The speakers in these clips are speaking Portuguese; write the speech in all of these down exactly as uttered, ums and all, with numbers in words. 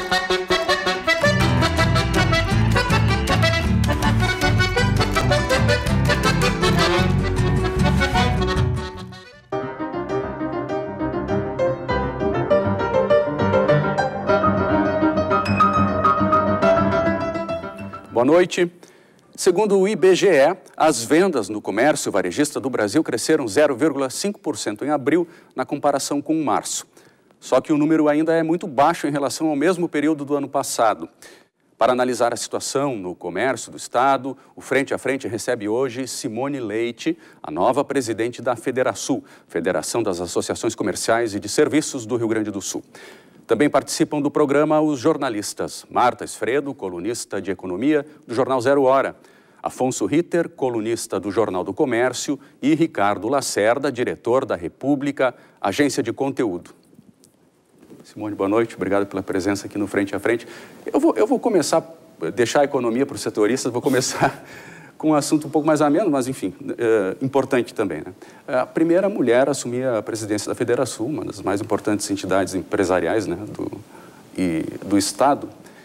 Boa noite. Segundo o I B G E, as vendas no comércio varejista do Brasil cresceram zero vírgula cinco por cento em abril, na comparação com março. Só que o número ainda é muito baixo em relação ao mesmo período do ano passado. Para analisar a situação no comércio do Estado, o Frente a Frente recebe hoje Simone Leite, a nova presidente da Federasul, Federação das Associações Comerciais e de Serviços do Rio Grande do Sul. Também participam do programa os jornalistas Marta Esfredo, colunista de Economia do Jornal Zero Hora, Afonso Ritter, colunista do Jornal do Comércio, e Ricardo Lacerda, diretor da República, agência de conteúdo. Simone, boa noite, obrigado pela presença aqui no Frente a Frente. Eu vou, eu vou começar, deixar a economia para os setoristas, vou começar com um assunto um pouco mais ameno, mas enfim, é, importante também, né? A primeira mulher a assumir a presidência da Federasul, uma das mais importantes entidades empresariais, né, do, e, do Estado.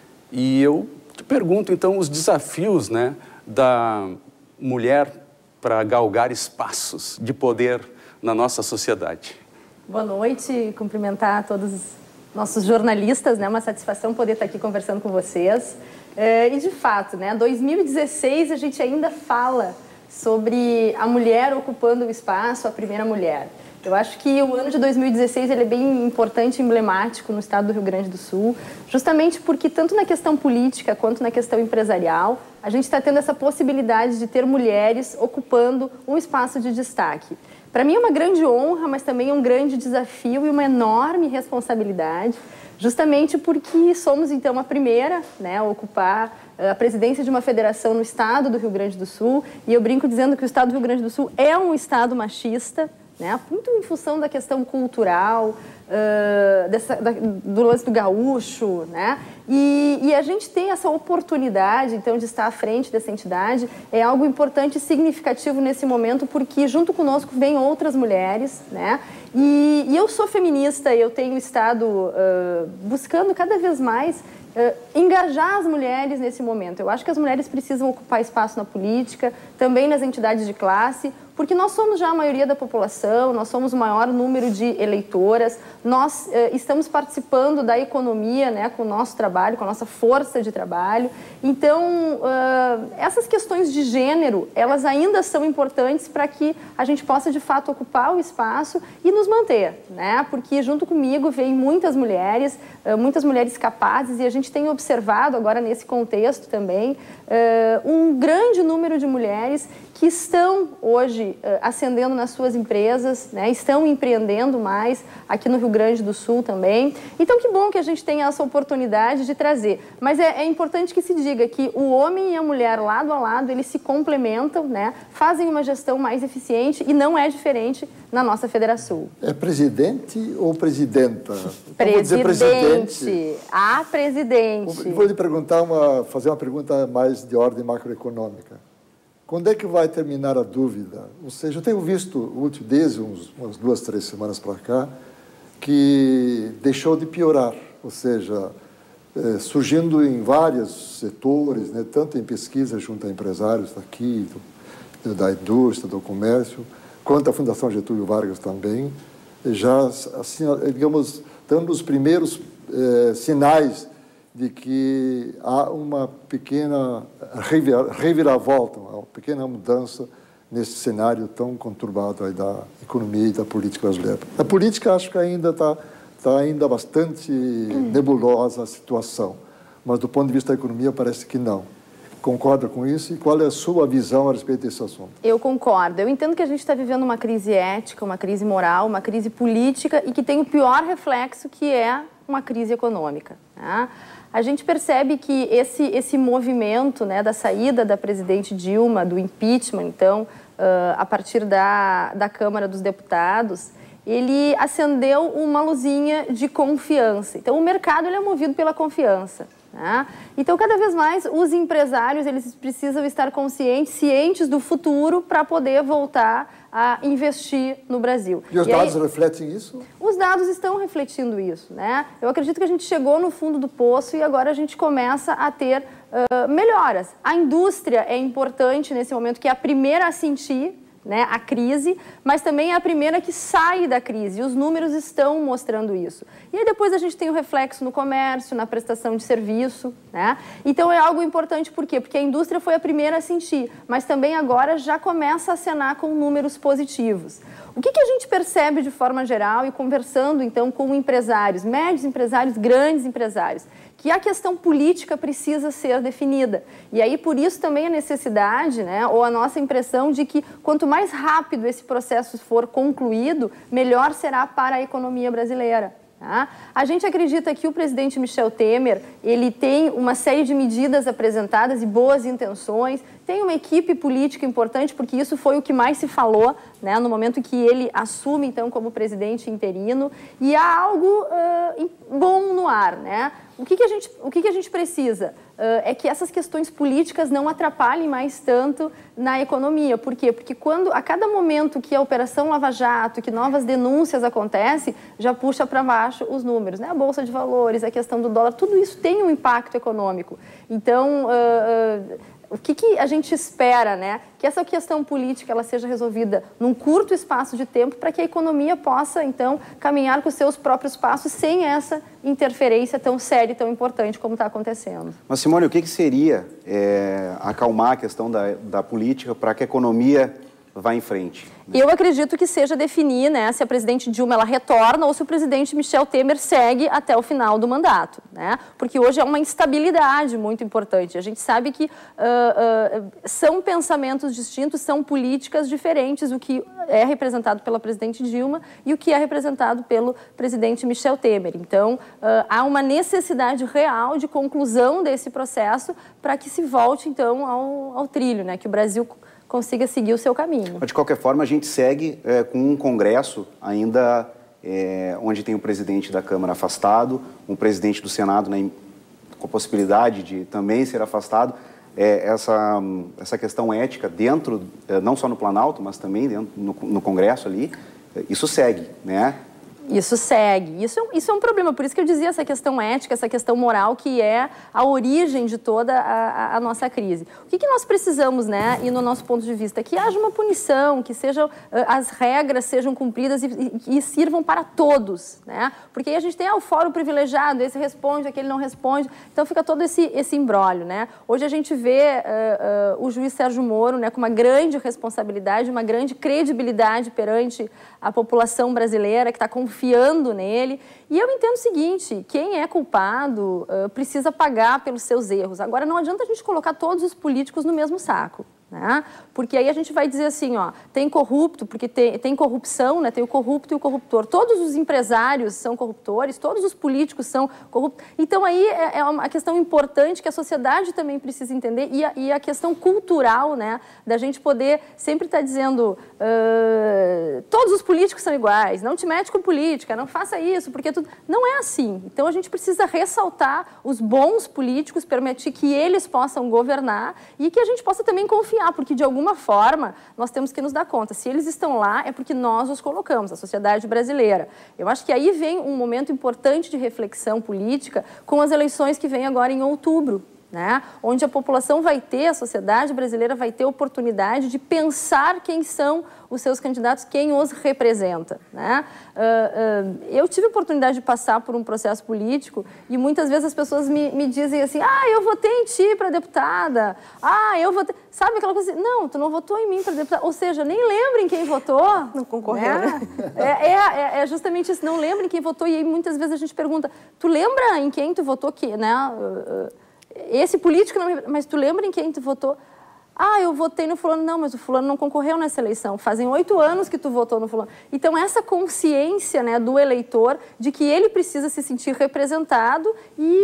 E eu te pergunto, então, os desafios, né, da mulher para galgar espaços de poder na nossa sociedade. Boa noite, cumprimentar todos os nossos jornalistas, né? Uma satisfação poder estar aqui conversando com vocês. É, e de fato, né, dois mil e dezesseis a gente ainda fala sobre a mulher ocupando o espaço, a primeira mulher. Eu acho que o ano de dois mil e dezesseis ele é bem importante e emblemático no estado do Rio Grande do Sul, justamente porque tanto na questão política quanto na questão empresarial, a gente está tendo essa possibilidade de ter mulheres ocupando um espaço de destaque. Para mim é uma grande honra, mas também é um grande desafio e uma enorme responsabilidade, justamente porque somos, então, a primeira, né, a ocupar a presidência de uma federação no estado do Rio Grande do Sul, e eu brinco dizendo que o estado do Rio Grande do Sul é um estado machista, né, muito em função da questão cultural, uh, dessa, da, do lance do gaúcho, né, e, e a gente tem essa oportunidade, então, de estar à frente dessa entidade, é algo importante e significativo nesse momento, porque junto conosco vêm outras mulheres, né, e, e eu sou feminista, eu tenho estado uh, buscando cada vez mais Uh, engajar as mulheres nesse momento. Eu acho que as mulheres precisam ocupar espaço na política, também nas entidades de classe, porque nós somos já a maioria da população, nós somos o maior número de eleitoras, nós uh, estamos participando da economia, né, com o nosso trabalho, com a nossa força de trabalho. Então, uh, essas questões de gênero, elas ainda são importantes para que a gente possa, de fato, ocupar o espaço e nos manter, né? Porque junto comigo vêm muitas mulheres, uh, muitas mulheres capazes, e a gente tem observado agora nesse contexto também uh, um grande número de mulheres que estão hoje uh, ascendendo nas suas empresas, né, estão empreendendo mais aqui no Rio Grande do Sul também. Então, que bom que a gente tenha essa oportunidade de trazer. Mas é, é importante que se diga que o homem e a mulher, lado a lado, eles se complementam, né, fazem uma gestão mais eficiente e não é diferente na nossa Federasul. É presidente ou presidenta? Presidente. presidente. A presidente. Vou lhe perguntar uma, fazer uma pergunta mais de ordem macroeconômica. Quando é que vai terminar a dúvida? Ou seja, eu tenho visto, desde uns, umas duas, três semanas para cá, que deixou de piorar. Ou seja, é, surgindo em vários setores, né, tanto em pesquisa junto a empresários daqui, do, da indústria, do comércio, quanto a Fundação Getúlio Vargas também, já, assim, digamos, dando os primeiros é, sinais de que há uma pequena reviravolta, uma pequena mudança nesse cenário tão conturbado aí da economia e da política brasileira. A política, acho que ainda está tá ainda bastante nebulosa a situação, mas do ponto de vista da economia parece que não. Concorda com isso? E qual é a sua visão a respeito desse assunto? Eu concordo. Eu entendo que a gente está vivendo uma crise ética, uma crise moral, uma crise política e que tem o pior reflexo, que é uma crise econômica, né? A gente percebe que esse, esse movimento, né, da saída da presidente Dilma, do impeachment, então, uh, a partir da, da Câmara dos Deputados, ele acendeu uma luzinha de confiança. Então, o mercado ele é movido pela confiança, Né? Então, cada vez mais, os empresários eles precisam estar conscientes, cientes do futuro para poder voltar a investir no Brasil. E os e dados aí, refletem isso? Os dados estão refletindo isso. Né? Eu acredito que a gente chegou no fundo do poço e agora a gente começa a ter uh, melhoras. A indústria é importante nesse momento, que é a primeira a sentir, né, a crise, mas também é a primeira que sai da crise, e os números estão mostrando isso. E aí depois a gente tem o reflexo no comércio, na prestação de serviço, né? Então é algo importante, por quê? Porque a indústria foi a primeira a sentir, mas também agora já começa a acenar com números positivos. O que que a gente percebe de forma geral e conversando então com empresários, médios empresários, grandes empresários? Que a questão política precisa ser definida. E aí, por isso, também a necessidade, né, ou a nossa impressão de que quanto mais rápido esse processo for concluído, melhor será para a economia brasileira. Tá? A gente acredita que o presidente Michel Temer, ele tem uma série de medidas apresentadas e boas intenções, tem uma equipe política importante, porque isso foi o que mais se falou, né, no momento que ele assume, então, como presidente interino, e há algo uh, bom no ar, né? O que que a gente, o que que a gente precisa? Uh, é que essas questões políticas não atrapalhem mais tanto na economia. Por quê? Porque quando, a cada momento que a Operação Lava Jato, que novas denúncias acontecem, já puxa para baixo os números, né? A Bolsa de Valores, a questão do dólar, tudo isso tem um impacto econômico. Então, uh, uh, o que que a gente espera, né? Que essa questão política ela seja resolvida num curto espaço de tempo para que a economia possa, então, caminhar com os seus próprios passos sem essa interferência tão séria e tão importante como está acontecendo. Mas, Simone, o que que seria é, acalmar a questão da, da política para que a economia vá em frente? Eu acredito que seja definir, né, se a presidente Dilma ela retorna ou se o presidente Michel Temer segue até o final do mandato, né? Porque hoje é uma instabilidade muito importante. A gente sabe que uh, uh, são pensamentos distintos, são políticas diferentes, o que é representado pela presidente Dilma e o que é representado pelo presidente Michel Temer. Então, uh, há uma necessidade real de conclusão desse processo para que se volte, então, ao, ao trilho, né? Que o Brasil consiga seguir o seu caminho. De qualquer forma, a gente segue é, com um Congresso ainda é, onde tem o presidente da Câmara afastado, um presidente do Senado, né, com a possibilidade de também ser afastado. É, essa, essa questão ética dentro, é, não só no Planalto, mas também dentro, no, no Congresso ali, é, isso segue, né? Isso segue. Isso, isso é um problema. Por isso que eu dizia essa questão ética, essa questão moral, que é a origem de toda a, a nossa crise. O que, que nós precisamos, né, e no nosso ponto de vista? Que haja uma punição, que sejam, as regras sejam cumpridas e, e, e sirvam para todos, né? Porque aí a gente tem ah, o fórum privilegiado, esse responde, aquele não responde. Então fica todo esse, esse imbróglio, né? Hoje a gente vê uh, uh, o juiz Sérgio Moro, né, com uma grande responsabilidade, uma grande credibilidade perante a população brasileira, que está confiando nele. E eu entendo o seguinte, quem é culpado uh, precisa pagar pelos seus erros. Agora, não adianta a gente colocar todos os políticos no mesmo saco, né? Porque aí a gente vai dizer assim, ó, tem corrupto, porque tem, tem corrupção, né? Tem o corrupto e o corruptor. Todos os empresários são corruptores, todos os políticos são corruptos. Então aí é, é uma questão importante que a sociedade também precisa entender e a, e a questão cultural, né? Da gente poder sempre estar dizendo uh, todos os políticos são iguais, não te mete com política, não faça isso, porque tudo... Não é assim. Então a gente precisa ressaltar os bons políticos, permitir que eles possam governar e que a gente possa também confiar, porque de alguma forma nós temos que nos dar conta. Se eles estão lá, é porque nós os colocamos, a sociedade brasileira. Eu acho que aí vem um momento importante de reflexão política com as eleições que vêm agora em outubro, né? Onde a população vai ter, a sociedade brasileira vai ter oportunidade de pensar quem são os seus candidatos, quem os representa, né? Uh, uh, eu tive a oportunidade de passar por um processo político e muitas vezes as pessoas me, me dizem assim, ah, eu votei em ti para deputada, ah, eu votei... Sabe aquela coisa assim, não, tu não votou em mim para deputada, ou seja, nem lembra em quem votou. Não concorreu, né? É, é, é justamente isso, não lembra em quem votou e aí muitas vezes a gente pergunta, tu lembra em quem tu votou, que, né? Uh, uh, esse político, não, mas tu lembra em quem tu votou? Ah, eu votei no fulano. Não, mas o fulano não concorreu nessa eleição. Fazem oito anos que tu votou no fulano. Então, essa consciência, né, do eleitor de que ele precisa se sentir representado e,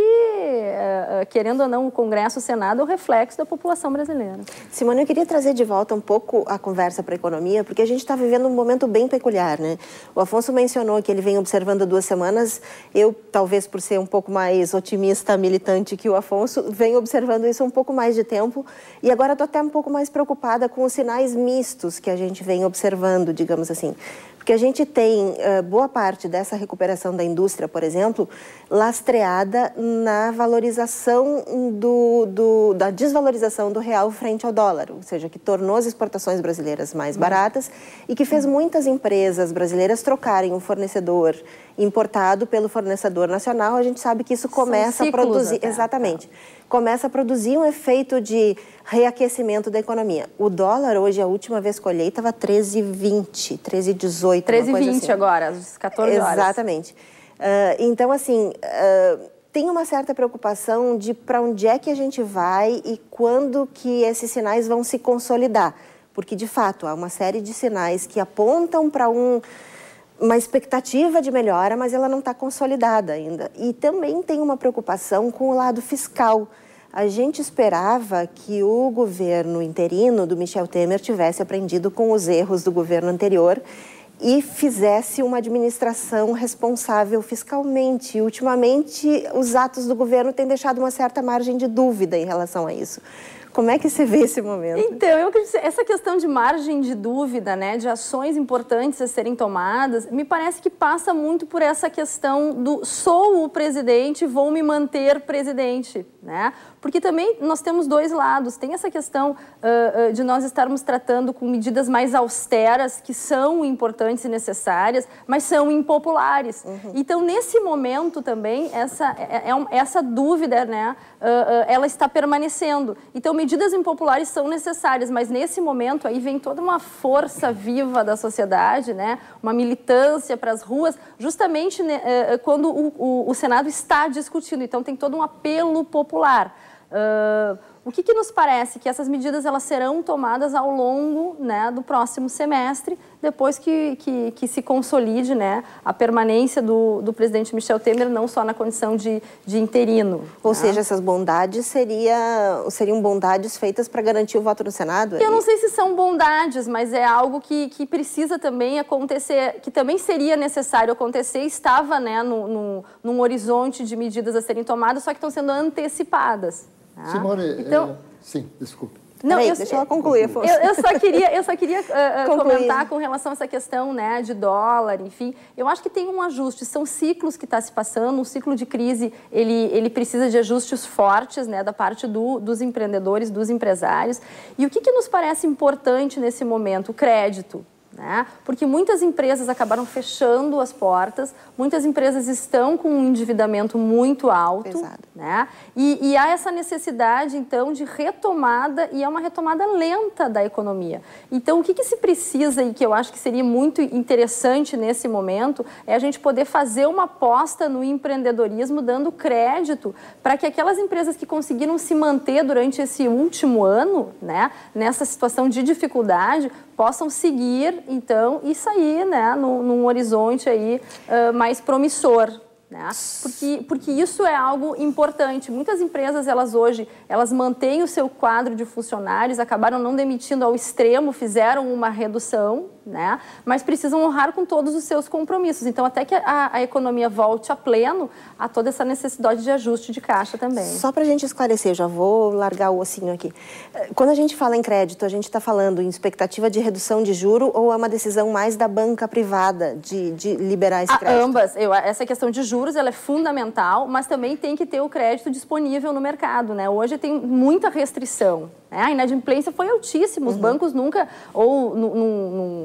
uh, querendo ou não, o Congresso, o Senado é o reflexo da população brasileira. Simone, eu queria trazer de volta um pouco a conversa para a economia, porque a gente está vivendo um momento bem peculiar, né? O Afonso mencionou que ele vem observando duas semanas. Eu, talvez por ser um pouco mais otimista, militante que o Afonso, venho observando isso um pouco mais de tempo. E agora estou até um pouco mais preocupada com os sinais mistos que a gente vem observando, digamos assim. Porque a gente tem uh, boa parte dessa recuperação da indústria, por exemplo, lastreada na valorização do, do, da desvalorização do real frente ao dólar, ou seja, que tornou as exportações brasileiras mais baratas e que fez muitas empresas brasileiras trocarem o fornecedor importado pelo fornecedor nacional. A gente sabe que isso começa a produzir... Até. Exatamente. Começa a produzir um efeito de reaquecimento da economia. O dólar, hoje, a última vez que eu olhei, estava treze e vinte, treze e dezoito. treze e vinte assim. Agora, às quatorze horas. Exatamente. Uh, então, assim, uh, tem uma certa preocupação de para onde é que a gente vai e quando que esses sinais vão se consolidar. Porque, de fato, há uma série de sinais que apontam para um... uma expectativa de melhora, mas ela não está consolidada ainda. E também tem uma preocupação com o lado fiscal. A gente esperava que o governo interino do Michel Temer tivesse aprendido com os erros do governo anterior e fizesse uma administração responsável fiscalmente. E, ultimamente, os atos do governo têm deixado uma certa margem de dúvida em relação a isso. Como é que você vê esse momento? Então, eu acredito, essa questão de margem de dúvida, né, de ações importantes a serem tomadas, me parece que passa muito por essa questão do sou o presidente, vou me manter presidente, né? Porque também nós temos dois lados. Tem essa questão uh, uh, de nós estarmos tratando com medidas mais austeras, que são importantes e necessárias, mas são impopulares. Uhum. Então, nesse momento também, essa, é, é, essa dúvida, né, uh, uh, ela está permanecendo. Então, medidas impopulares são necessárias, mas nesse momento aí vem toda uma força viva da sociedade, né, uma militância para as ruas, justamente né, uh, quando o, o, o Senado está discutindo. Então, tem todo um apelo popular. Uh, o que, que nos parece? Que essas medidas elas serão tomadas ao longo, né, do próximo semestre, depois que, que, que se consolide, né, a permanência do, do presidente Michel Temer, não só na condição de, de interino. Ou né? seja, essas bondades seria, seriam bondades feitas para garantir o voto no Senado? Eu não sei se são bondades, mas é algo que, que precisa também acontecer, que também seria necessário acontecer, estava, né, no, no, num horizonte de medidas a serem tomadas, só que estão sendo antecipadas. Tá? Simone, então, é, sim, desculpe. Não, Peraí, eu, deixa ela concluir. Eu, eu só queria, eu só queria uh, comentar com relação a essa questão, né, de dólar, enfim. Eu acho que tem um ajuste, são ciclos que está se passando, um ciclo de crise, ele, ele precisa de ajustes fortes, né, da parte do, dos empreendedores, dos empresários. E o que, que nos parece importante nesse momento? O crédito. Né? Porque muitas empresas acabaram fechando as portas, muitas empresas estão com um endividamento muito alto, né? e, e há essa necessidade, então, de retomada, e é uma retomada lenta da economia. Então, o que, que se precisa, e que eu acho que seria muito interessante nesse momento, é a gente poder fazer uma aposta no empreendedorismo, dando crédito para que aquelas empresas que conseguiram se manter durante esse último ano, né, nessa situação de dificuldade, possam seguir, então, e sair, né, num, num horizonte aí, uh, mais promissor. Né? Porque, porque isso é algo importante. Muitas empresas, elas hoje, elas mantêm o seu quadro de funcionários, acabaram não demitindo ao extremo, fizeram uma redução, né? Mas precisam honrar com todos os seus compromissos. Então, até que a, a economia volte a pleno, há toda essa necessidade de ajuste de caixa também. Só para a gente esclarecer, já vou largar o ossinho aqui. Quando a gente fala em crédito, a gente está falando em expectativa de redução de juro ou é uma decisão mais da banca privada de, de liberar esse crédito? A, ambas. Eu, essa questão de juros, ela é fundamental, mas também tem que ter o crédito disponível no mercado, né? Hoje tem muita restrição. A inadimplência foi altíssima, os uhum. bancos nunca, ou num, num,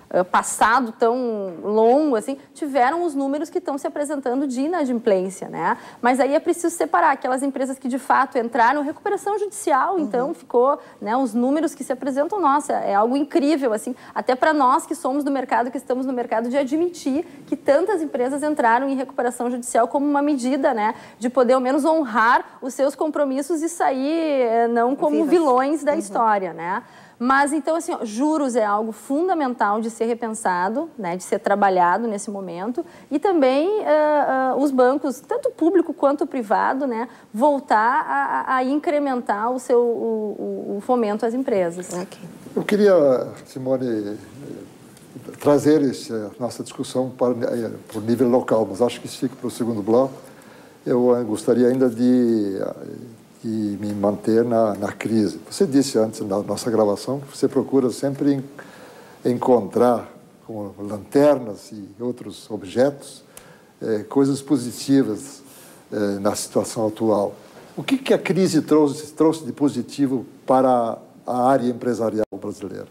uh, passado tão longo, assim, tiveram os números que estão se apresentando de inadimplência, né? Mas aí é preciso separar aquelas empresas que de fato entraram, recuperação judicial, então uhum. ficou, né, os números que se apresentam, nossa, é algo incrível, assim, até para nós que somos do mercado, que estamos no mercado, de admitir que tantas empresas entraram em recuperação judicial como uma medida, né, de poder ao menos honrar os seus compromissos e sair não como Vivas. vilões da uhum. história, né? Mas, então, assim, ó, juros é algo fundamental de ser repensado, né, de ser trabalhado nesse momento. E também uh, uh, os bancos, tanto público quanto privado, né, voltar a, a incrementar o seu o, o fomento às empresas. Okay. Eu queria, Simone, trazer essa nossa discussão para, para o nível local, mas acho que isso fica para o segundo bloco. Eu gostaria ainda de... e me manter na, na crise. Você disse antes, na nossa gravação, que você procura sempre em, encontrar, com lanternas e outros objetos, eh, coisas positivas eh, na situação atual. O que, que a crise trouxe, trouxe de positivo para a área empresarial brasileira?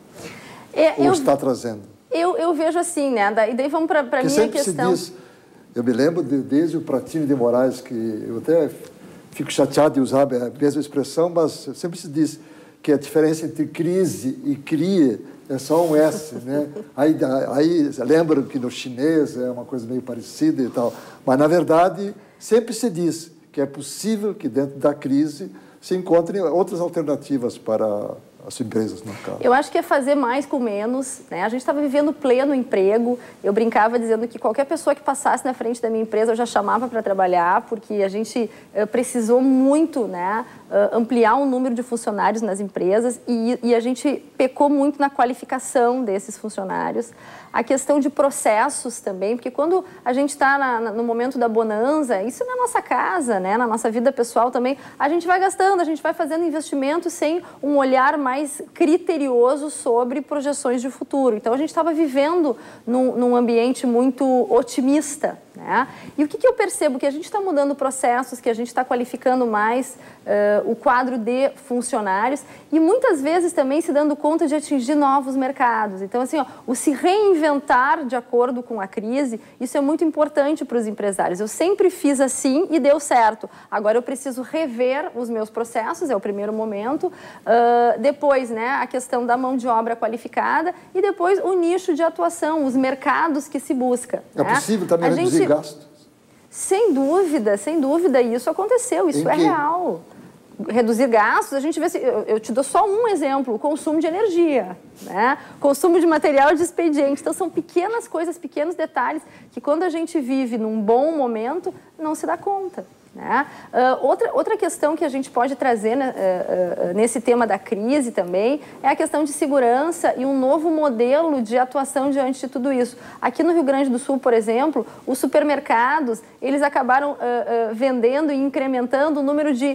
É, Ou eu, está trazendo? Eu, eu vejo assim, né? E daí vamos para a minha questão. Se diz, eu me lembro de, desde o Pratini de Moraes, que eu até... fico chateado de usar a mesma expressão, mas sempre se diz que a diferença entre crise e cria é só um S, né? Aí, aí lembram que no chinês é uma coisa meio parecida e tal, mas na verdade sempre se diz que é possível que dentro da crise se encontrem outras alternativas para as empresas, no caso. Eu acho que é fazer mais com menos, né? A gente estava vivendo pleno emprego. Eu brincava dizendo que qualquer pessoa que passasse na frente da minha empresa eu já chamava para trabalhar, porque a gente uh, precisou muito, né, uh, ampliar o número de funcionários nas empresas e, e a gente pecou muito na qualificação desses funcionários. A questão de processos também, porque quando a gente está no momento da bonança, isso na nossa casa, né, na nossa vida pessoal também, a gente vai gastando, a gente vai fazendo investimentos sem um olhar mais criterioso sobre projeções de futuro. Então, a gente estava vivendo num, num ambiente muito otimista, né? E o que, que eu percebo? Que a gente está mudando processos, que a gente está qualificando mais uh, o quadro de funcionários e muitas vezes também se dando conta de atingir novos mercados. Então, assim, ó, o se reinventar de acordo com a crise, isso é muito importante para os empresários. Eu sempre fiz assim e deu certo. Agora eu preciso rever os meus processos, é o primeiro momento. Uh, depois, né, a questão da mão de obra qualificada e depois o nicho de atuação, os mercados que se busca. É né? possível também a reduzir gente... gastos? Sem dúvida, sem dúvida, isso aconteceu, isso é real. Reduzir gastos, a gente vê, eu, eu te dou só um exemplo, o consumo de energia, né? Consumo de material de expediente. Então, são pequenas coisas, pequenos detalhes que quando a gente vive num bom momento, não se dá conta. Né? Uh, outra, outra questão que a gente pode trazer né, uh, uh, nesse tema da crise também é a questão de segurança e um novo modelo de atuação diante de tudo isso. Aqui no Rio Grande do Sul, por exemplo, os supermercados, eles acabaram uh, uh, vendendo e incrementando o número de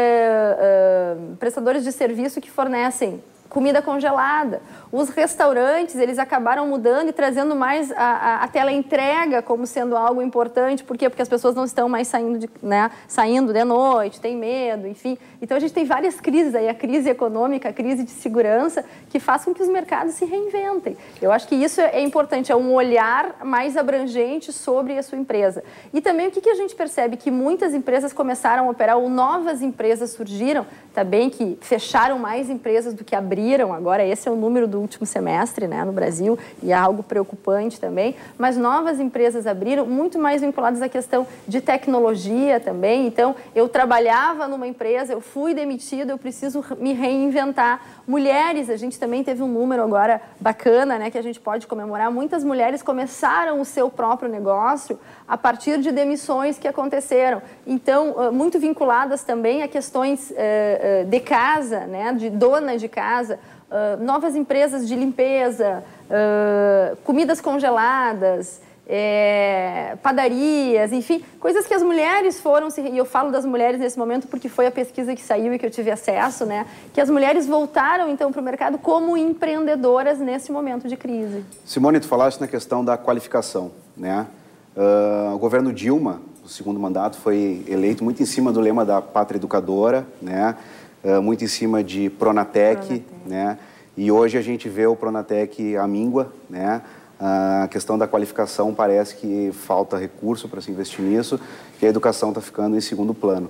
uh, uh, prestadores de serviço que fornecem comida congelada. Os restaurantes, eles acabaram mudando e trazendo mais a, a, a teleentrega como sendo algo importante. Por quê? Porque as pessoas não estão mais saindo de, né, saindo de noite, tem medo, enfim. Então, a gente tem várias crises aí, a crise econômica, a crise de segurança, que faz com que os mercados se reinventem. Eu acho que isso é importante, é um olhar mais abrangente sobre a sua empresa. E também o que, que a gente percebe? Que muitas empresas começaram a operar, ou novas empresas surgiram, tá bem que fecharam mais empresas do que abriram, agora esse é o número do último semestre, né, no Brasil, e é algo preocupante também, mas novas empresas abriram, muito mais vinculadas à questão de tecnologia também. Então, eu trabalhava numa empresa, eu fui demitido, eu preciso me reinventar. Mulheres, a gente também teve um número agora bacana, né, que a gente pode comemorar, muitas mulheres começaram o seu próprio negócio a partir de demissões que aconteceram. Então, muito vinculadas também a questões de casa, né, de dona de casa, Uh, novas empresas de limpeza, uh, comidas congeladas, é, padarias, enfim, coisas que as mulheres foram, se, e eu falo das mulheres nesse momento porque foi a pesquisa que saiu e que eu tive acesso, né, que as mulheres voltaram então para o mercado como empreendedoras nesse momento de crise. Simone, tu falaste na questão da qualificação, né? Uh, o governo Dilma, o segundo mandato, foi eleito muito em cima do lema da pátria educadora, né? Uh, muito em cima de Pronatec, Pronatec, né? E hoje a gente vê o Pronatec à míngua, né? A questão da qualificação parece que falta recurso para se investir nisso, que a educação está ficando em segundo plano.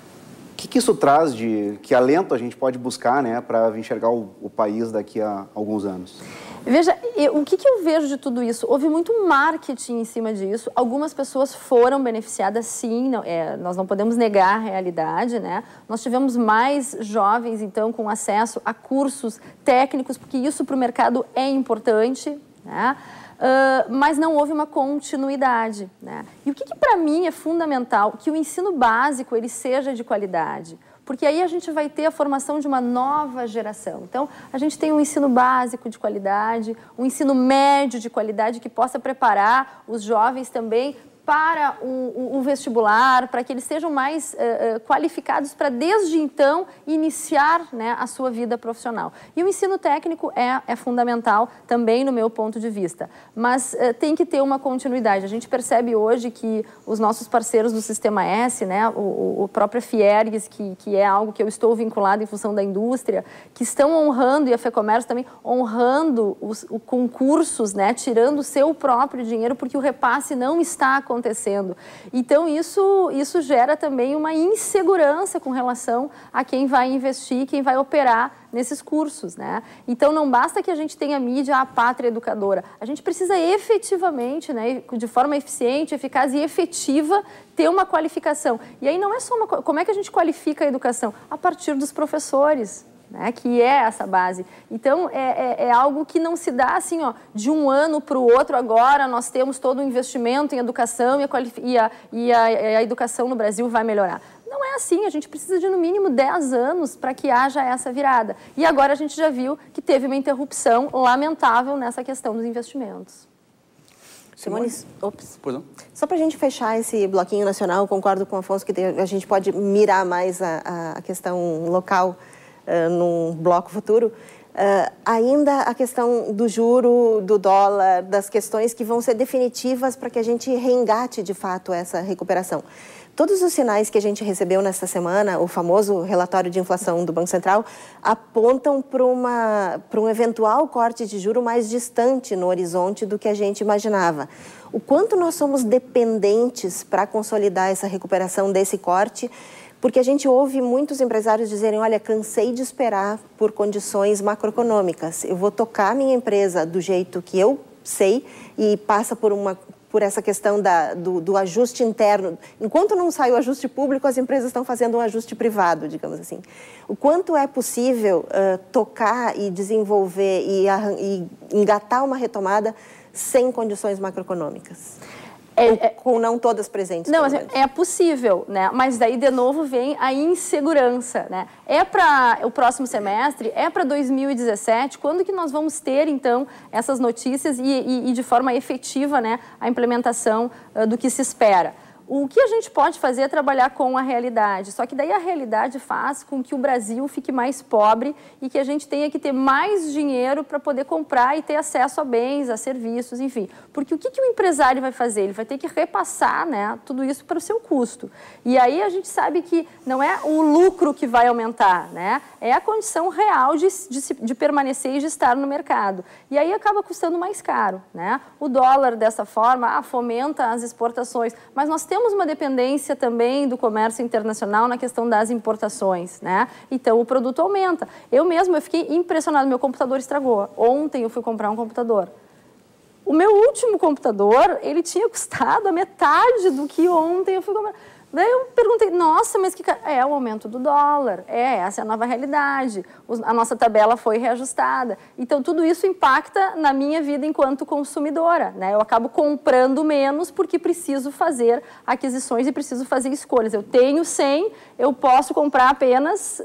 O que, que isso traz de... que alento a gente pode buscar, né, para enxergar o, o país daqui a alguns anos? Veja, eu, o que, que eu vejo de tudo isso? Houve muito marketing em cima disso. Algumas pessoas foram beneficiadas, sim. Não, é, nós não podemos negar a realidade, né? Nós tivemos mais jovens, então, com acesso a cursos técnicos, porque isso para o mercado é importante, né? Uh, mas não houve uma continuidade, né? E o que, que para mim é fundamental? Que o ensino básico ele seja de qualidade, porque aí a gente vai ter a formação de uma nova geração. Então, a gente tem um ensino básico de qualidade, um ensino médio de qualidade que possa preparar os jovens também para o, o, o vestibular, para que eles sejam mais uh, uh, qualificados para, desde então, iniciar, né, a sua vida profissional. E o ensino técnico é, é fundamental também, no meu ponto de vista. Mas uh, tem que ter uma continuidade. A gente percebe hoje que os nossos parceiros do Sistema S, né, o, o próprio Fiergues, que, que é algo que eu estou vinculado em função da indústria, que estão honrando, e a FEComércio também, honrando os, os concursos, né, tirando o seu próprio dinheiro, porque o repasse não está acontecendo. acontecendo. Então, isso, isso gera também uma insegurança com relação a quem vai investir, quem vai operar nesses cursos, né? Então, não basta que a gente tenha mídia, a pátria educadora. A gente precisa efetivamente, né, de forma eficiente, eficaz e efetiva, ter uma qualificação. E aí não é só uma... Como é que a gente qualifica a educação? A partir dos professores, né, que é essa base. Então, é, é, é algo que não se dá assim, ó, de um ano para o outro. Agora nós temos todo um investimento em educação e a, e, a, e a, a educação no Brasil vai melhorar. Não é assim, a gente precisa de no mínimo dez anos para que haja essa virada. E agora a gente já viu que teve uma interrupção lamentável nessa questão dos investimentos. Simone, ops. Pois não. Só para a gente fechar esse bloquinho nacional, eu concordo com o Afonso que a gente pode mirar mais a, a questão local Uh, num bloco futuro, uh, ainda a questão do juro, do dólar, das questões que vão ser definitivas para que a gente reengate de fato essa recuperação. Todos os sinais que a gente recebeu nesta semana, o famoso relatório de inflação do Banco Central, apontam para uma, para um eventual corte de juro mais distante no horizonte do que a gente imaginava. O quanto nós somos dependentes para consolidar essa recuperação desse corte? Porque a gente ouve muitos empresários dizerem, olha, cansei de esperar por condições macroeconômicas. Eu vou tocar a minha empresa do jeito que eu sei e passa por, uma, por essa questão da, do, do ajuste interno. Enquanto não sai o ajuste público, as empresas estão fazendo um ajuste privado, digamos assim. O quanto é possível uh, tocar e desenvolver e, e engatar uma retomada sem condições macroeconômicas? É, é, com não todas presentes. Não, assim, é possível, né? Mas daí, de novo, vem a insegurança, né? É para o próximo semestre, é para dois mil e dezessete, quando que nós vamos ter, então, essas notícias e, e, e de forma efetiva, né, a implementação uh, do que se espera? O que a gente pode fazer é trabalhar com a realidade, só que daí a realidade faz com que o Brasil fique mais pobre e que a gente tenha que ter mais dinheiro para poder comprar e ter acesso a bens, a serviços, enfim. Porque o que, que o empresário vai fazer? Ele vai ter que repassar, né, tudo isso para o seu custo. E aí a gente sabe que não é o lucro que vai aumentar, né? É a condição real de, de, de permanecer e de estar no mercado. E aí acaba custando mais caro, né? O dólar, dessa forma, ah, fomenta as exportações, mas nós temos Temos uma dependência também do comércio internacional na questão das importações, né? Então, o produto aumenta. Eu mesmo, eu fiquei impressionada, meu computador estragou. Ontem eu fui comprar um computador. O meu último computador, ele tinha custado a metade do que ontem eu fui comprar. Daí eu perguntei, nossa, mas que... É o aumento do dólar, é, essa é a nova realidade, a nossa tabela foi reajustada. Então, tudo isso impacta na minha vida enquanto consumidora, né? Eu acabo comprando menos porque preciso fazer aquisições e preciso fazer escolhas. Eu tenho cem, eu posso comprar apenas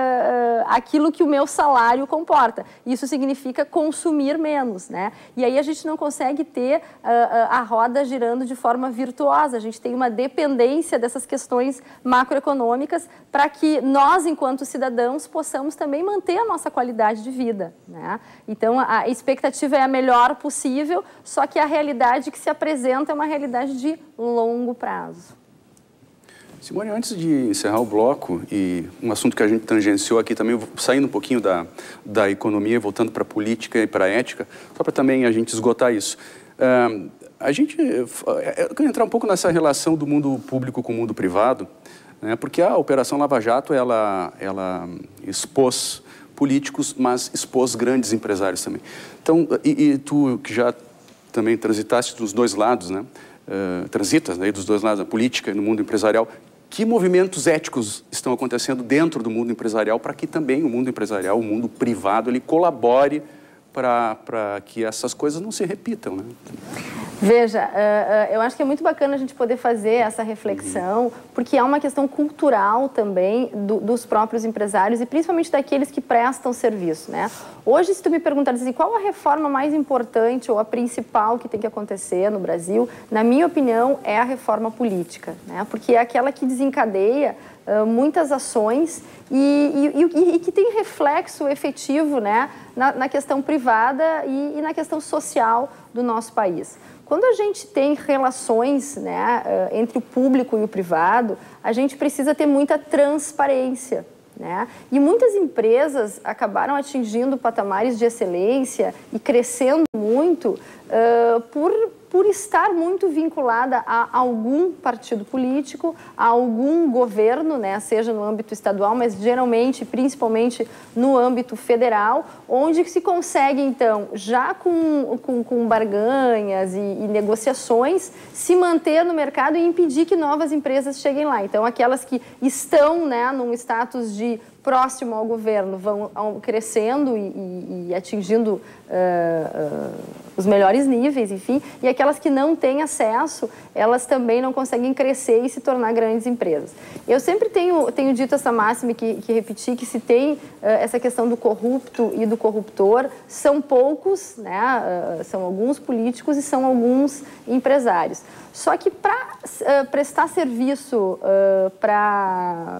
uh, aquilo que o meu salário comporta. Isso significa consumir menos, né? E aí a gente não consegue ter uh, a roda girando de forma virtuosa, a gente tem uma dependência dessas questões macroeconômicas para que nós, enquanto cidadãos, possamos também manter a nossa qualidade de vida, né? Então, a expectativa é a melhor possível, só que a realidade que se apresenta é uma realidade de longo prazo. Simone, antes de encerrar o bloco, e um assunto que a gente tangenciou aqui também, saindo um pouquinho da, da economia, voltando para a política e para a ética, só para também a gente esgotar isso. Uh, a gente, eu quero entrar um pouco nessa relação do mundo público com o mundo privado, né, porque a Operação Lava Jato, ela, ela expôs políticos, mas expôs grandes empresários também. Então, e, e tu que já também transitaste dos dois lados, né, uh, transitas né, dos dois lados, na política e no mundo empresarial, que movimentos éticos estão acontecendo dentro do mundo empresarial para que também o mundo empresarial, o mundo privado, ele colabore para que essas coisas não se repitam, né? Veja, uh, uh, eu acho que é muito bacana a gente poder fazer essa reflexão, uhum. porque é uma questão cultural também do, dos próprios empresários e principalmente daqueles que prestam serviço, né? Hoje, se tu me perguntar assim, qual a reforma mais importante ou a principal que tem que acontecer no Brasil, na minha opinião, é a reforma política, né? Porque é aquela que desencadeia uh, muitas ações e, e, e, e que tem reflexo efetivo, né, na, na questão privada e, e na questão social do nosso país. Quando a gente tem relações, né, entre o público e o privado, a gente precisa ter muita transparência, né? E muitas empresas acabaram atingindo patamares de excelência e crescendo muito uh, por, por estar muito vinculada a algum partido político, a algum governo, né, seja no âmbito estadual, mas geralmente, principalmente no âmbito federal, onde se consegue, então, já com, com, com barganhas e, e negociações, se manter no mercado e impedir que novas empresas cheguem lá. Então, aquelas que estão, né, num status de próximo ao governo vão crescendo e, e, e atingindo uh, uh, os melhores níveis, enfim, e aquelas que não têm acesso, elas também não conseguem crescer e se tornar grandes empresas. Eu sempre tenho, tenho dito essa máxima que, que repeti, que se tem uh, essa questão do corrupto e do corruptor, são poucos, né, uh, são alguns políticos e são alguns empresários. Só que para uh, prestar serviço uh, para...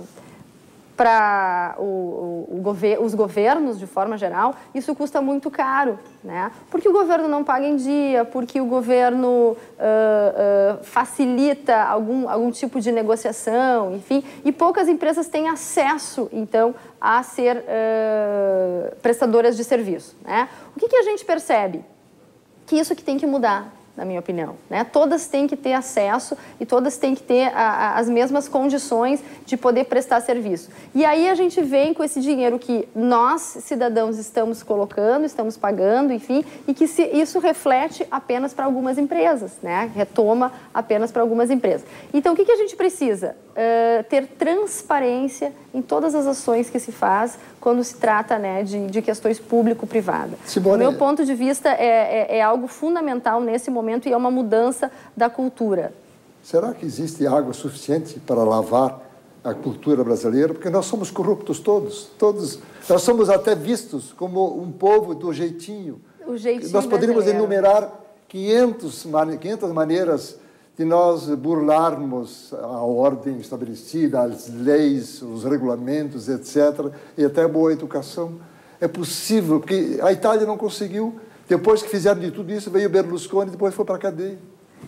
para o, o gover os governos, de forma geral, isso custa muito caro, né? Porque o governo não paga em dia, porque o governo uh, uh, facilita algum, algum tipo de negociação, enfim, e poucas empresas têm acesso, então, a ser uh, prestadoras de serviço, né? O que que a gente percebe? Que isso que tem que mudar, na minha opinião, né? Todas têm que ter acesso e todas têm que ter a, a, as mesmas condições de poder prestar serviço. E aí a gente vem com esse dinheiro que nós, cidadãos, estamos colocando, estamos pagando, enfim, e que se, isso reflete apenas para algumas empresas, né? Retoma apenas para algumas empresas. Então, o que que a gente precisa? Uh, ter transparência em todas as ações que se faz quando se trata, né, de, de questões público-privada. Do meu ponto de vista, é, é, é algo fundamental nesse momento e é uma mudança da cultura. Será que existe água suficiente para lavar a cultura brasileira? Porque nós somos corruptos todos, todos. Nós somos até vistos como um povo do jeitinho. O jeitinho Nós poderíamos brasileiro. enumerar quinhentas maneiras de nós burlarmos a ordem estabelecida, as leis, os regulamentos, etcétera, e até a boa educação. É possível, porque a Itália não conseguiu. Depois que fizeram de tudo isso, veio Berlusconi e depois foi para a cadeia.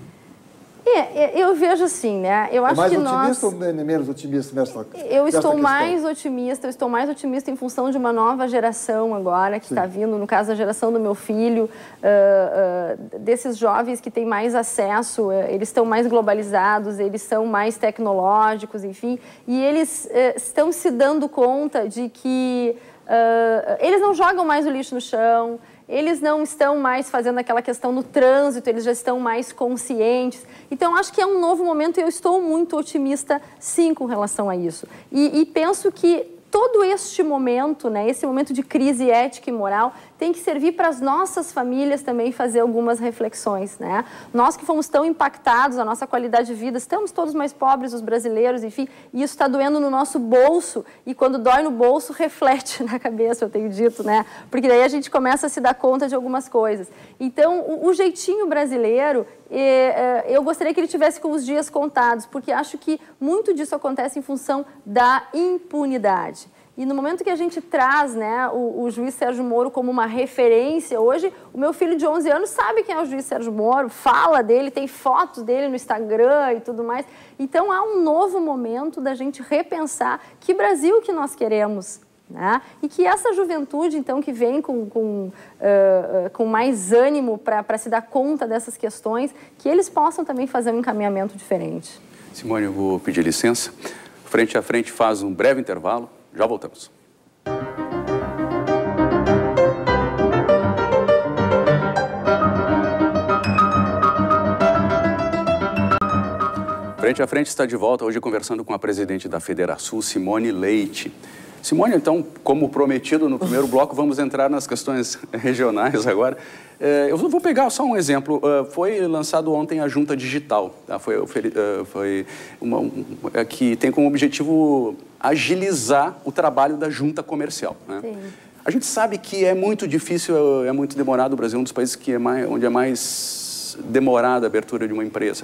É, eu vejo assim, né? Eu acho mais que otimista nós... ou menos otimista nessa Eu estou questão? mais otimista, eu estou mais otimista em função de uma nova geração agora que Sim. está vindo, no caso a geração do meu filho, uh, uh, desses jovens que têm mais acesso, uh, eles estão mais globalizados, eles são mais tecnológicos, enfim, e eles uh, estão se dando conta de que uh, eles não jogam mais o lixo no chão, eles não estão mais fazendo aquela questão no trânsito, eles já estão mais conscientes. Então, acho que é um novo momento e eu estou muito otimista, sim, com relação a isso. E, e penso que todo este momento, né, esse momento de crise ética e moral, tem que servir para as nossas famílias também fazer algumas reflexões, né? Nós que fomos tão impactados, a nossa qualidade de vida, estamos todos mais pobres, os brasileiros, enfim, e isso está doendo no nosso bolso, e quando dói no bolso, reflete na cabeça, eu tenho dito, né? Porque daí a gente começa a se dar conta de algumas coisas. Então, o, o jeitinho brasileiro, é, é, eu gostaria que ele tivesse com os dias contados, porque acho que muito disso acontece em função da impunidade. E no momento que a gente traz, né, o, o juiz Sérgio Moro como uma referência, hoje o meu filho de onze anos sabe quem é o juiz Sérgio Moro, fala dele, tem fotos dele no Instagram e tudo mais. Então há um novo momento da gente repensar que Brasil que nós queremos. Né? E que essa juventude, então, que vem com, com, uh, com mais ânimo para se dar conta dessas questões, que eles possam também fazer um encaminhamento diferente. Simone, eu vou pedir licença. Frente a Frente faz um breve intervalo. Já voltamos. Frente a Frente está de volta hoje conversando com a presidente da Federação, Simone Leite. Simone, então, como prometido no primeiro bloco, vamos entrar nas questões regionais agora. Eu vou pegar só um exemplo. Foi lançado ontem a Junta Digital, tá? Foi, foi uma, um, que tem como objetivo agilizar o trabalho da junta comercial, né? Sim. A gente sabe que é muito difícil, é muito demorado. O Brasil é um dos países que é mais, onde é mais demorada a abertura de uma empresa.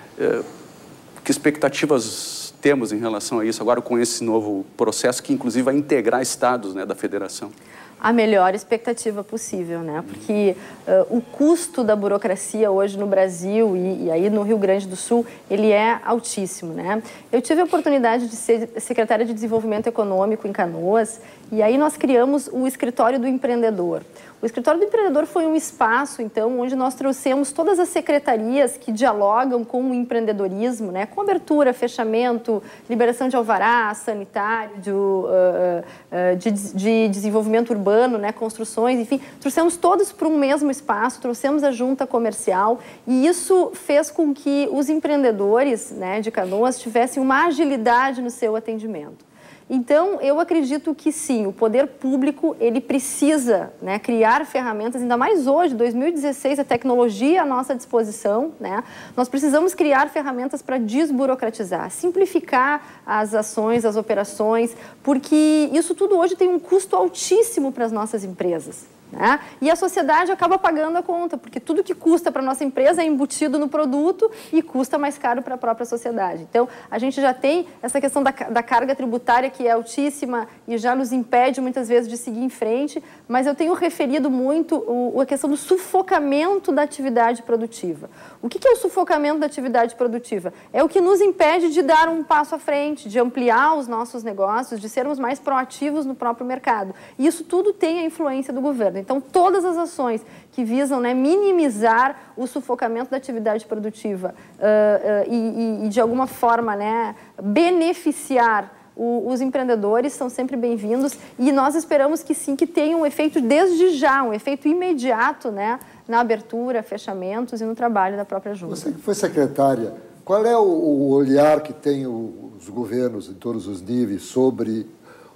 Que expectativas temos em relação a isso agora com esse novo processo que inclusive vai integrar estados, né, da federação? A melhor expectativa possível, né? Porque uh, o custo da burocracia hoje no Brasil e, e aí no Rio Grande do Sul, ele é altíssimo, né? Eu tive a oportunidade de ser secretária de Desenvolvimento Econômico em Canoas e aí nós criamos o Escritório do Empreendedor. O Escritório do Empreendedor foi um espaço, então, onde nós trouxemos todas as secretarias que dialogam com o empreendedorismo, né? Com abertura, fechamento, liberação de alvará, sanitário, de, uh, uh, de, de desenvolvimento urbano, né? Construções, enfim. Trouxemos todos para um mesmo espaço, trouxemos a junta comercial e isso fez com que os empreendedores, né, de Canoas tivessem uma agilidade no seu atendimento. Então, eu acredito que sim, o poder público, ele precisa, né, criar ferramentas, ainda mais hoje, dois mil e dezesseis, a tecnologia à nossa disposição, né? Nós precisamos criar ferramentas para desburocratizar, simplificar as ações, as operações, porque isso tudo hoje tem um custo altíssimo para as nossas empresas. Né? E a sociedade acaba pagando a conta, porque tudo que custa para a nossa empresa é embutido no produto e custa mais caro para a própria sociedade. Então, a gente já tem essa questão da, da carga tributária que é altíssima e já nos impede muitas vezes de seguir em frente, mas eu tenho referido muito o, a questão do sufocamento da atividade produtiva. O que, que é o sufocamento da atividade produtiva? É o que nos impede de dar um passo à frente, de ampliar os nossos negócios, de sermos mais proativos no próprio mercado. E isso tudo tem a influência do governo. Então, todas as ações que visam, né, minimizar o sufocamento da atividade produtiva uh, uh, e, e, de alguma forma, né, beneficiar o, os empreendedores são sempre bem-vindos e nós esperamos que sim, que tenha um efeito desde já, um efeito imediato, né, na abertura, fechamentos e no trabalho da própria junta. Você que foi secretária, qual é o, o olhar que tem o, os governos em todos os níveis sobre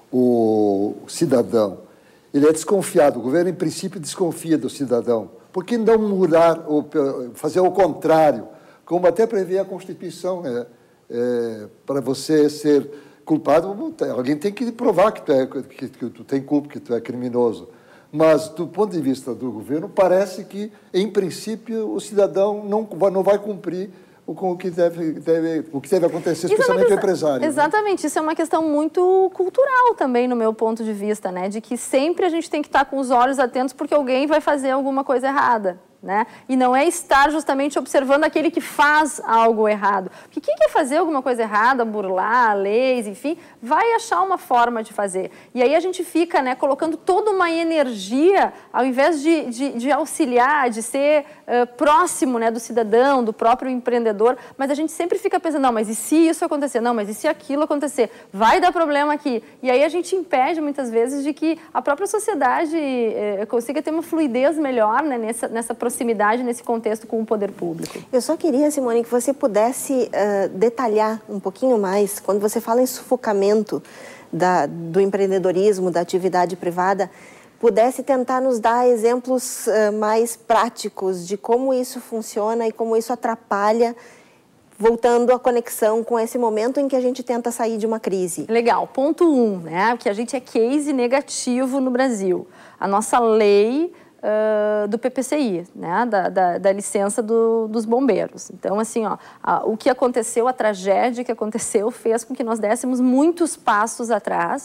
o cidadão? Ele é desconfiado, o governo, em princípio, desconfia do cidadão. Por que não mudar, ou fazer o contrário, como até prevê a Constituição? É, é, para você ser culpado, alguém tem que provar que tu, é, que, que tu tem culpa, que tu é criminoso. Mas, do ponto de vista do governo, parece que, em princípio, o cidadão não, não vai cumprir com o que deve, deve, o que deve acontecer, especialmente o empresário. Exatamente, né? Isso é uma questão muito cultural também, no meu ponto de vista, né? De que sempre a gente tem que estar com os olhos atentos porque alguém vai fazer alguma coisa errada. Né? E não é estar justamente observando aquele que faz algo errado. Porque quem quer fazer alguma coisa errada, burlar leis, enfim, vai achar uma forma de fazer. E aí a gente fica, né, colocando toda uma energia, ao invés de, de, de auxiliar, de ser uh, próximo, né, do cidadão, do próprio empreendedor, mas a gente sempre fica pensando, não, mas e se isso acontecer? Não, mas e se aquilo acontecer? Vai dar problema aqui. E aí a gente impede, muitas vezes, de que a própria sociedade uh, consiga ter uma fluidez melhor, né, nessa, nessa proximidade, nesse contexto com o poder público. Eu só queria, Simone, que você pudesse uh, detalhar um pouquinho mais, quando você fala em sufocamento da, do empreendedorismo, da atividade privada, pudesse tentar nos dar exemplos uh, mais práticos de como isso funciona e como isso atrapalha, voltando à conexão com esse momento em que a gente tenta sair de uma crise. Legal. Ponto um, né? Que a gente é case negativo no Brasil. A nossa lei Uh, do P P C I, né, da, da, da licença do, dos bombeiros. Então, assim, ó, a, o que aconteceu, a tragédia que aconteceu, fez com que nós dessemos muitos passos atrás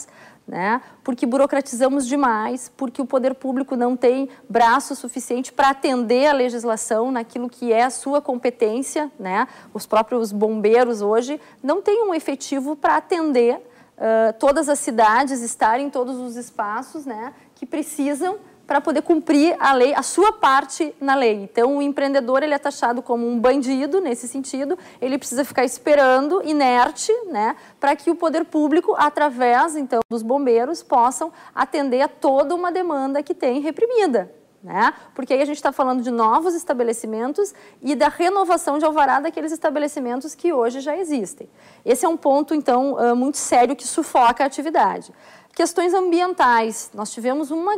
né? Porque burocratizamos demais, porque o poder público não tem braço suficiente para atender a legislação naquilo que é a sua competência, né? Os próprios bombeiros hoje não têm um efetivo para atender uh, todas as cidades, estar em todos os espaços, né? Que precisam para poder cumprir a lei, a sua parte na lei. Então, o empreendedor ele é taxado como um bandido, nesse sentido, ele precisa ficar esperando, inerte, né, para que o poder público, através, então, dos bombeiros, possam atender a toda uma demanda que tem reprimida, né? Porque aí a gente está falando de novos estabelecimentos e da renovação de alvará daqueles estabelecimentos que hoje já existem. Esse é um ponto, então, muito sério que sufoca a atividade. Questões ambientais. Nós tivemos uma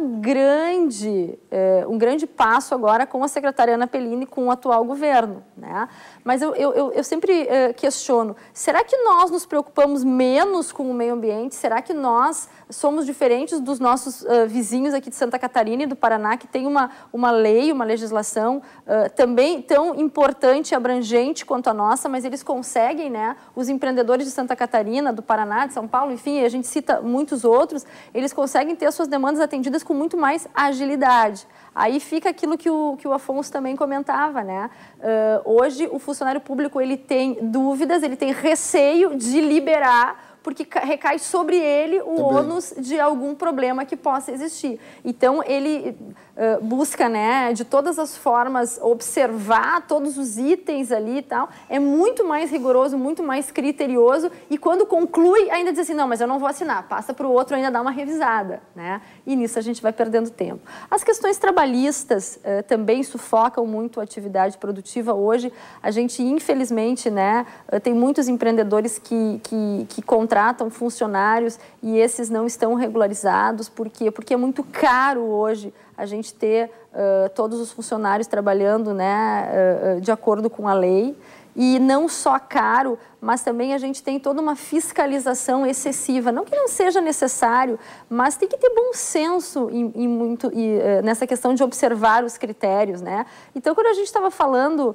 grande, eh, um grande passo agora com a secretária Ana Pellini, com o atual governo, né? Mas eu, eu, eu sempre eh, questiono, será que nós nos preocupamos menos com o meio ambiente? Será que nós somos diferentes dos nossos uh, vizinhos aqui de Santa Catarina e do Paraná, que tem uma, uma lei, uma legislação uh, também tão importante e abrangente quanto a nossa, mas eles conseguem, né? Os empreendedores de Santa Catarina, do Paraná, de São Paulo, enfim, a gente cita muitos outros, Outros, eles conseguem ter as suas demandas atendidas com muito mais agilidade. Aí fica aquilo que o, que o Afonso também comentava, né? Uh, hoje, o funcionário público ele tem dúvidas, ele tem receio de liberar, porque recai sobre ele o também. ônus de algum problema que possa existir. Então, ele uh, busca, né, de todas as formas, observar todos os itens ali e tal. É muito mais rigoroso, muito mais criterioso. E quando conclui, ainda diz assim, não, mas eu não vou assinar. Passa para o outro, ainda dá uma revisada, né? E nisso a gente vai perdendo tempo. As questões trabalhistas uh, também sufocam muito a atividade produtiva. Hoje, a gente, infelizmente, né, uh, tem muitos empreendedores que, que, que contratam contratam funcionários e esses não estão regularizados. Por quê? Porque é muito caro hoje a gente ter uh, todos os funcionários trabalhando, né, uh, de acordo com a lei. E não só caro, mas também a gente tem toda uma fiscalização excessiva. Não que não seja necessário, mas tem que ter bom senso em, em muito, e, uh, nessa questão de observar os critérios, né? Então, quando a gente estava falando, uh,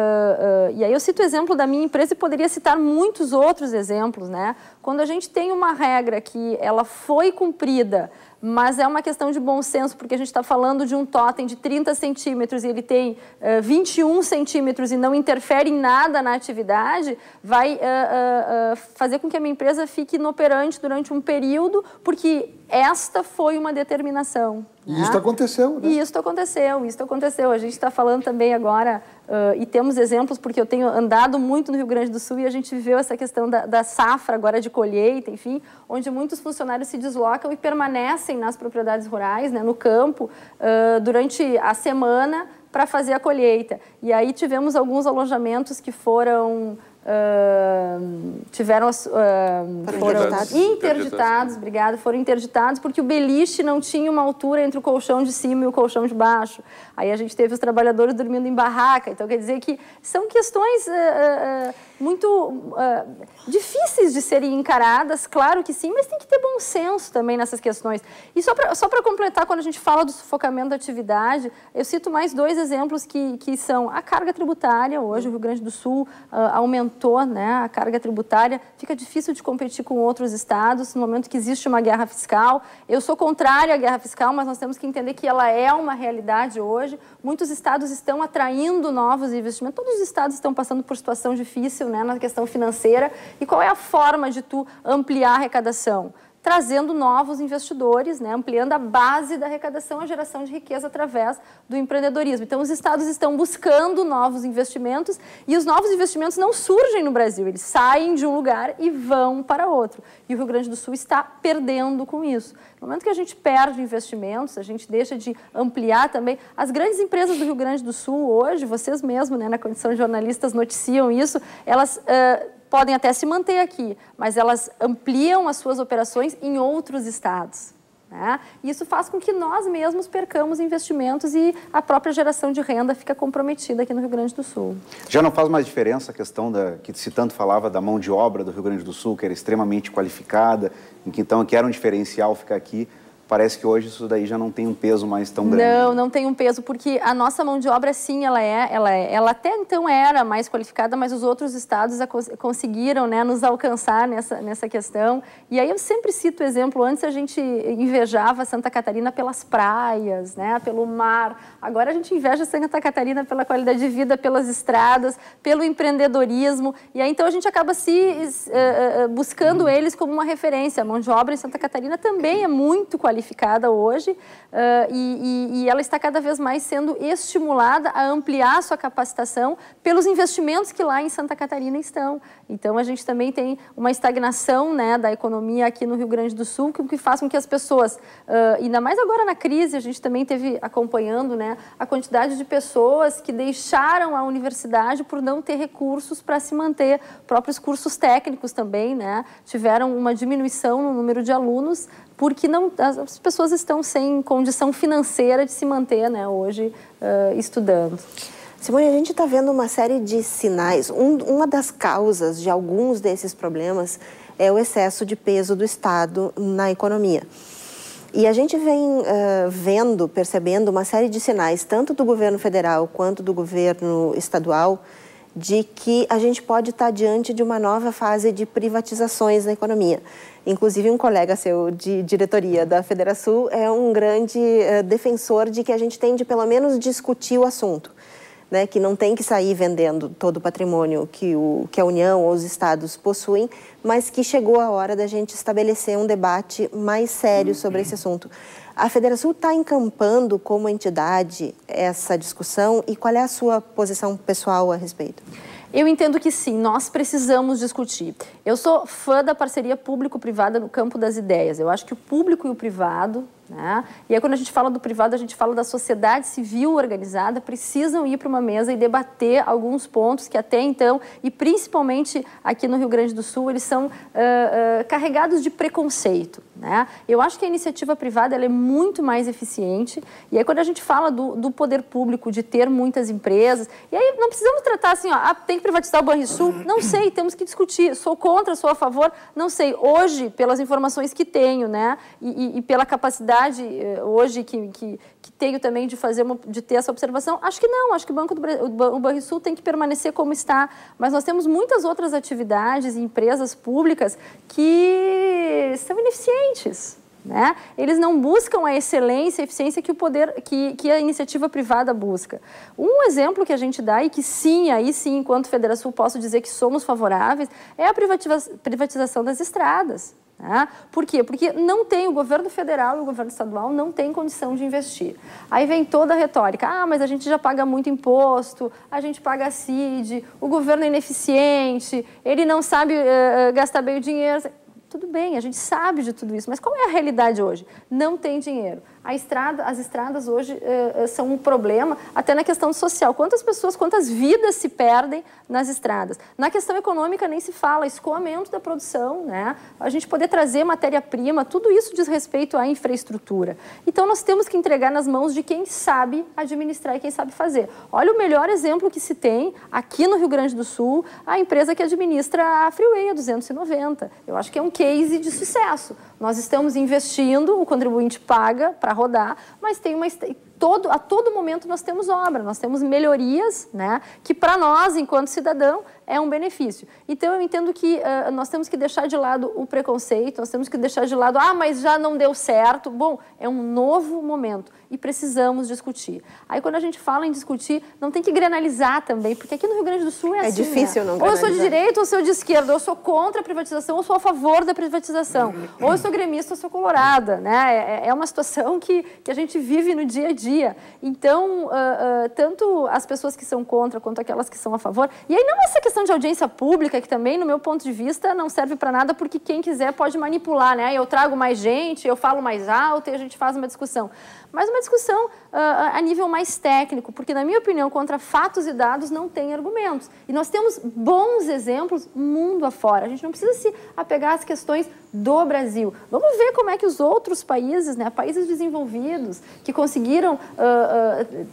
uh, e aí eu cito o exemplo da minha empresa e poderia citar muitos outros exemplos, né? Quando a gente tem uma regra que ela foi cumprida, mas é uma questão de bom senso, porque a gente está falando de um totem de trinta centímetros e ele tem uh, vinte e um centímetros e não interfere em nada na atividade, vai uh, uh, uh, fazer com que a minha empresa fique inoperante durante um período, porque esta foi uma determinação. E né? isso aconteceu, né? E isso aconteceu, isso aconteceu. A gente está falando também agora, uh, e temos exemplos, porque eu tenho andado muito no Rio Grande do Sul e a gente viveu essa questão da, da safra agora de colheita, enfim, onde muitos funcionários se deslocam e permanecem nas propriedades rurais, né, no campo, uh, durante a semana para fazer a colheita. E aí tivemos alguns alojamentos que foram... Uh, tiveram uh, foram interditados. interditados, obrigada, foram interditados porque o beliche não tinha uma altura entre o colchão de cima e o colchão de baixo. Aí a gente teve os trabalhadores dormindo em barraca. Então quer dizer que são questões uh, uh, muito uh, difíceis de serem encaradas, claro que sim, mas tem que ter bom senso também nessas questões. E só para só para completar, quando a gente fala do sufocamento da atividade, eu cito mais dois exemplos que, que são a carga tributária. Hoje o Rio Grande do Sul uh, aumentou, né, a carga tributária, fica difícil de competir com outros estados no momento que existe uma guerra fiscal. Eu sou contrária à guerra fiscal, mas nós temos que entender que ela é uma realidade hoje. Muitos estados estão atraindo novos investimentos, todos os estados estão passando por situação difícil, né, na questão financeira. E qual é a forma de tu ampliar a arrecadação? Trazendo novos investidores, né, ampliando a base da arrecadação, a geração de riqueza através do empreendedorismo. Então, os estados estão buscando novos investimentos e os novos investimentos não surgem no Brasil, eles saem de um lugar e vão para outro. E o Rio Grande do Sul está perdendo com isso. No momento que a gente perde investimentos, a gente deixa de ampliar também. As grandes empresas do Rio Grande do Sul hoje, vocês mesmos, né, na condição de jornalistas, noticiam isso, elas... Uh, podem até se manter aqui, mas elas ampliam as suas operações em outros estados, né? Isso faz com que nós mesmos percamos investimentos e a própria geração de renda fica comprometida aqui no Rio Grande do Sul. Já não faz mais diferença a questão da, que se tanto falava da mão de obra do Rio Grande do Sul, que era extremamente qualificada, em que então que era um diferencial ficar aqui, parece que hoje isso daí já não tem um peso mais tão grande. Não, não tem um peso, porque a nossa mão de obra, sim, ela é, ela é, ela até então era mais qualificada, mas os outros estados a, conseguiram, né, nos alcançar nessa, nessa questão. E aí eu sempre cito o exemplo, antes a gente invejava Santa Catarina pelas praias, né, pelo mar. Agora a gente inveja Santa Catarina pela qualidade de vida, pelas estradas, pelo empreendedorismo. E aí então a gente acaba se uh, uh, buscando eles como uma referência. A mão de obra em Santa Catarina também é muito qualificada hoje uh, e, e, e ela está cada vez mais sendo estimulada a ampliar sua capacitação pelos investimentos que lá em Santa Catarina estão. Então, a gente também tem uma estagnação, né, da economia aqui no Rio Grande do Sul, que, que faz com que as pessoas, uh, ainda mais agora na crise, a gente também teve acompanhando, né, a quantidade de pessoas que deixaram a universidade por não ter recursos para se manter. Próprios cursos técnicos também, né, tiveram uma diminuição no número de alunos, porque não, as pessoas estão sem condição financeira de se manter, né, hoje uh, estudando. Simone, a gente está vendo uma série de sinais. Um, uma das causas de alguns desses problemas é o excesso de peso do Estado na economia. E a gente vem uh, vendo, percebendo uma série de sinais, tanto do governo federal quanto do governo estadual, de que a gente pode estar diante de uma nova fase de privatizações na economia. Inclusive, um colega seu de diretoria da Federação é um grande uh, defensor de que a gente tem de, pelo menos, discutir o assunto, né? Que não tem que sair vendendo todo o patrimônio que, o, que a União ou os estados possuem, mas que chegou a hora da gente estabelecer um debate mais sério sobre esse assunto. A Federação está encampando como entidade essa discussão e qual é a sua posição pessoal a respeito? Eu entendo que sim, nós precisamos discutir. Eu sou fã da parceria público-privada no campo das ideias. Eu acho que o público e o privado, né? E aí quando a gente fala do privado, a gente fala da sociedade civil organizada, precisam ir para uma mesa e debater alguns pontos que até então, e principalmente aqui no Rio Grande do Sul, eles são uh, uh, carregados de preconceito, né? Eu acho que a iniciativa privada ela é muito mais eficiente. E aí quando a gente fala do, do poder público, de ter muitas empresas, e aí não precisamos tratar assim, ó, ah, tem que privatizar o Banrisul? Não sei, temos que discutir. Sou contra, sou a favor? Não sei. Hoje, pelas informações que tenho, né, e, e, e pela capacidade hoje que, que, que tenho também de fazer uma, de ter essa observação, acho que não, acho que o Banco do o Banrisul tem que permanecer como está, mas nós temos muitas outras atividades e empresas públicas que são ineficientes, né? Eles não buscam a excelência, a eficiência que o poder, que, que a iniciativa privada busca. Um exemplo que a gente dá e que sim, aí sim, enquanto Federação posso dizer que somos favoráveis, é a privatiza, privatização das estradas. Né? Por quê? Porque não tem, o governo federal e o governo estadual não tem condição de investir. Aí vem toda a retórica, ah, mas a gente já paga muito imposto, a gente paga a C I D, o governo é ineficiente, ele não sabe uh, gastar bem o dinheiro. Tudo bem, a gente sabe de tudo isso, mas qual é a realidade hoje? Não tem dinheiro. A estrada, as estradas hoje uh, são um problema, até na questão social. Quantas pessoas, quantas vidas se perdem nas estradas? Na questão econômica nem se fala, escoamento da produção, né? A gente poder trazer matéria-prima, tudo isso diz respeito à infraestrutura. Então, nós temos que entregar nas mãos de quem sabe administrar e quem sabe fazer. Olha o melhor exemplo que se tem aqui no Rio Grande do Sul, a empresa que administra a Freeway, a duzentos e noventa. Eu acho que é um case de sucesso. Nós estamos investindo, o contribuinte paga para rodar, mas tem uma, todo, a todo momento nós temos obra, nós temos melhorias, né, que para nós, enquanto cidadão, é um benefício. Então, eu entendo que uh, nós temos que deixar de lado o preconceito, nós temos que deixar de lado, ah, mas já não deu certo. Bom, é um novo momento e precisamos discutir. Aí, quando a gente fala em discutir, não tem que granalizar também, porque aqui no Rio Grande do Sul é, é assim, difícil, né? Não granalizar. Ou eu sou de direita ou eu sou de esquerda, ou eu sou contra a privatização ou sou a favor da privatização, ou eu sou gremista ou sou colorada, né? É uma situação que, que a gente vive no dia a dia. Então, uh, uh, tanto as pessoas que são contra quanto aquelas que são a favor, e aí não essa questão de audiência pública, que também, no meu ponto de vista, não serve para nada, porque quem quiser pode manipular, né? Eu trago mais gente, eu falo mais alto e a gente faz uma discussão. Mas uma discussão uh, a nível mais técnico, porque, na minha opinião, contra fatos e dados não tem argumentos. E nós temos bons exemplos mundo afora. A gente não precisa se apegar às questões do Brasil. Vamos ver como é que os outros países, né, países desenvolvidos, que conseguiram Uh, uh,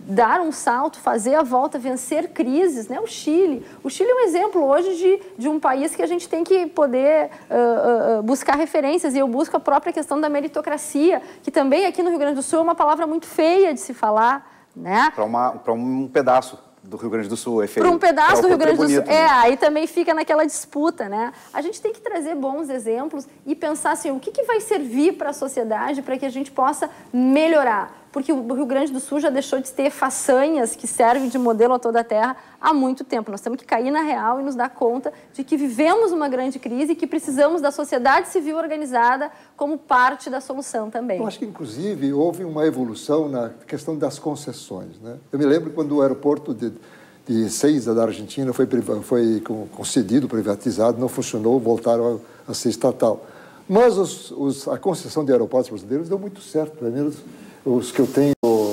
dar um salto, fazer a volta, vencer crises, né? O Chile. O Chile é um exemplo hoje de, de um país que a gente tem que poder uh, uh, buscar referências, e eu busco a própria questão da meritocracia, que também aqui no Rio Grande do Sul é uma palavra muito feia de se falar, né? Para uma, para um pedaço do Rio Grande do Sul, é feio. Para um pedaço do Rio Grande do Sul. Bonito, é, né? aí também fica naquela disputa, né? A gente tem que trazer bons exemplos e pensar assim, o que, que vai servir para a sociedade para que a gente possa melhorar. Porque o Rio Grande do Sul já deixou de ter façanhas que servem de modelo a toda a terra há muito tempo. Nós temos que cair na real e nos dar conta de que vivemos uma grande crise e que precisamos da sociedade civil organizada como parte da solução também. Eu acho que, inclusive, houve uma evolução na questão das concessões, né? Eu me lembro quando o aeroporto de, de Ceiza, da Argentina, foi, foi concedido, privatizado, não funcionou, voltaram a, a ser estatal. Mas os, os, a concessão de aeroportos brasileiros deu muito certo, pelo menos os que eu tenho,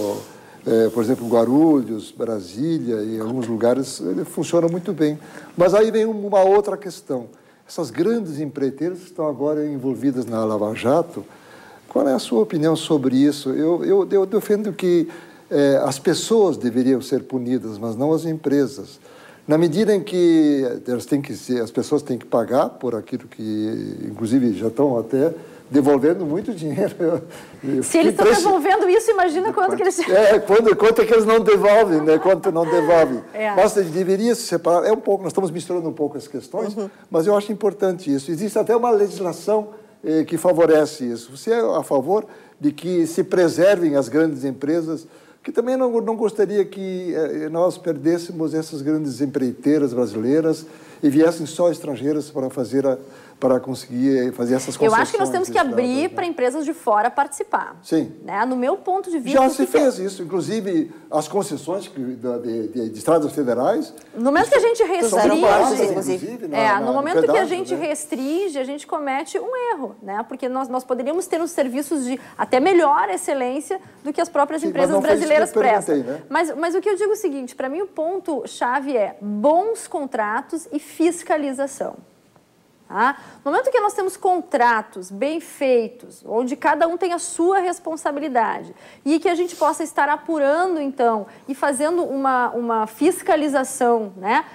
é, por exemplo, Guarulhos, Brasília e alguns lugares, ele funciona muito bem. Mas aí vem uma outra questão. Essas grandes empreiteiras que estão agora envolvidas na Lava Jato, qual é a sua opinião sobre isso? Eu, eu, eu defendo que é, as pessoas deveriam ser punidas, mas não as empresas. Na medida em que elas têm que ser, as pessoas têm que pagar por aquilo que, inclusive, já estão até devolvendo muito dinheiro. Se eles estão devolvendo isso, imagina quanto que eles... É, quando, quanto é que eles não devolvem, né? Quanto não devolvem. É. Mas deveria se separar, é um pouco, nós estamos misturando um pouco as questões, uhum. mas eu acho importante isso. Existe até uma legislação eh, que favorece isso. Você é a favor de que se preservem as grandes empresas, que também não, não gostaria que eh, nós perdêssemos essas grandes empreiteiras brasileiras e viessem só estrangeiras para fazer a... para conseguir fazer essas concessões. Eu acho que nós temos que abrir para empresas de fora participar. Sim. Né? No meu ponto de vista... Já se que fez que... isso, inclusive as concessões de, de, de, de estradas federais... No momento que a gente restringe... Baratas, inclusive, na, é, na, no momento no pedaço, que a gente né? restringe, a gente comete um erro, né? Porque nós, nós poderíamos ter uns serviços de até melhor excelência do que as próprias Sim, empresas brasileiras prestam. Né? Mas, mas o que eu digo é o seguinte, para mim o ponto-chave é bons contratos e fiscalização. Tá? No momento que nós temos contratos bem feitos, onde cada um tem a sua responsabilidade, e que a gente possa estar apurando, então, e fazendo uma, uma fiscalização, né,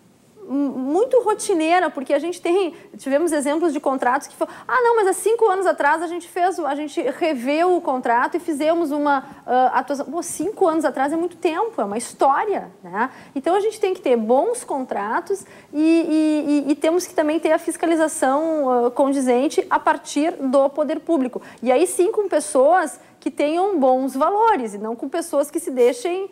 muito rotineira, porque a gente tem, tivemos exemplos de contratos que foram, ah, não, mas há cinco anos atrás a gente fez, a gente reveu o contrato e fizemos uma uh, atuação. Pô, cinco anos atrás é muito tempo, é uma história, né? Então a gente tem que ter bons contratos e, e, e, e temos que também ter a fiscalização uh, condizente a partir do poder público. E aí sim com pessoas que tenham bons valores e não com pessoas que se deixem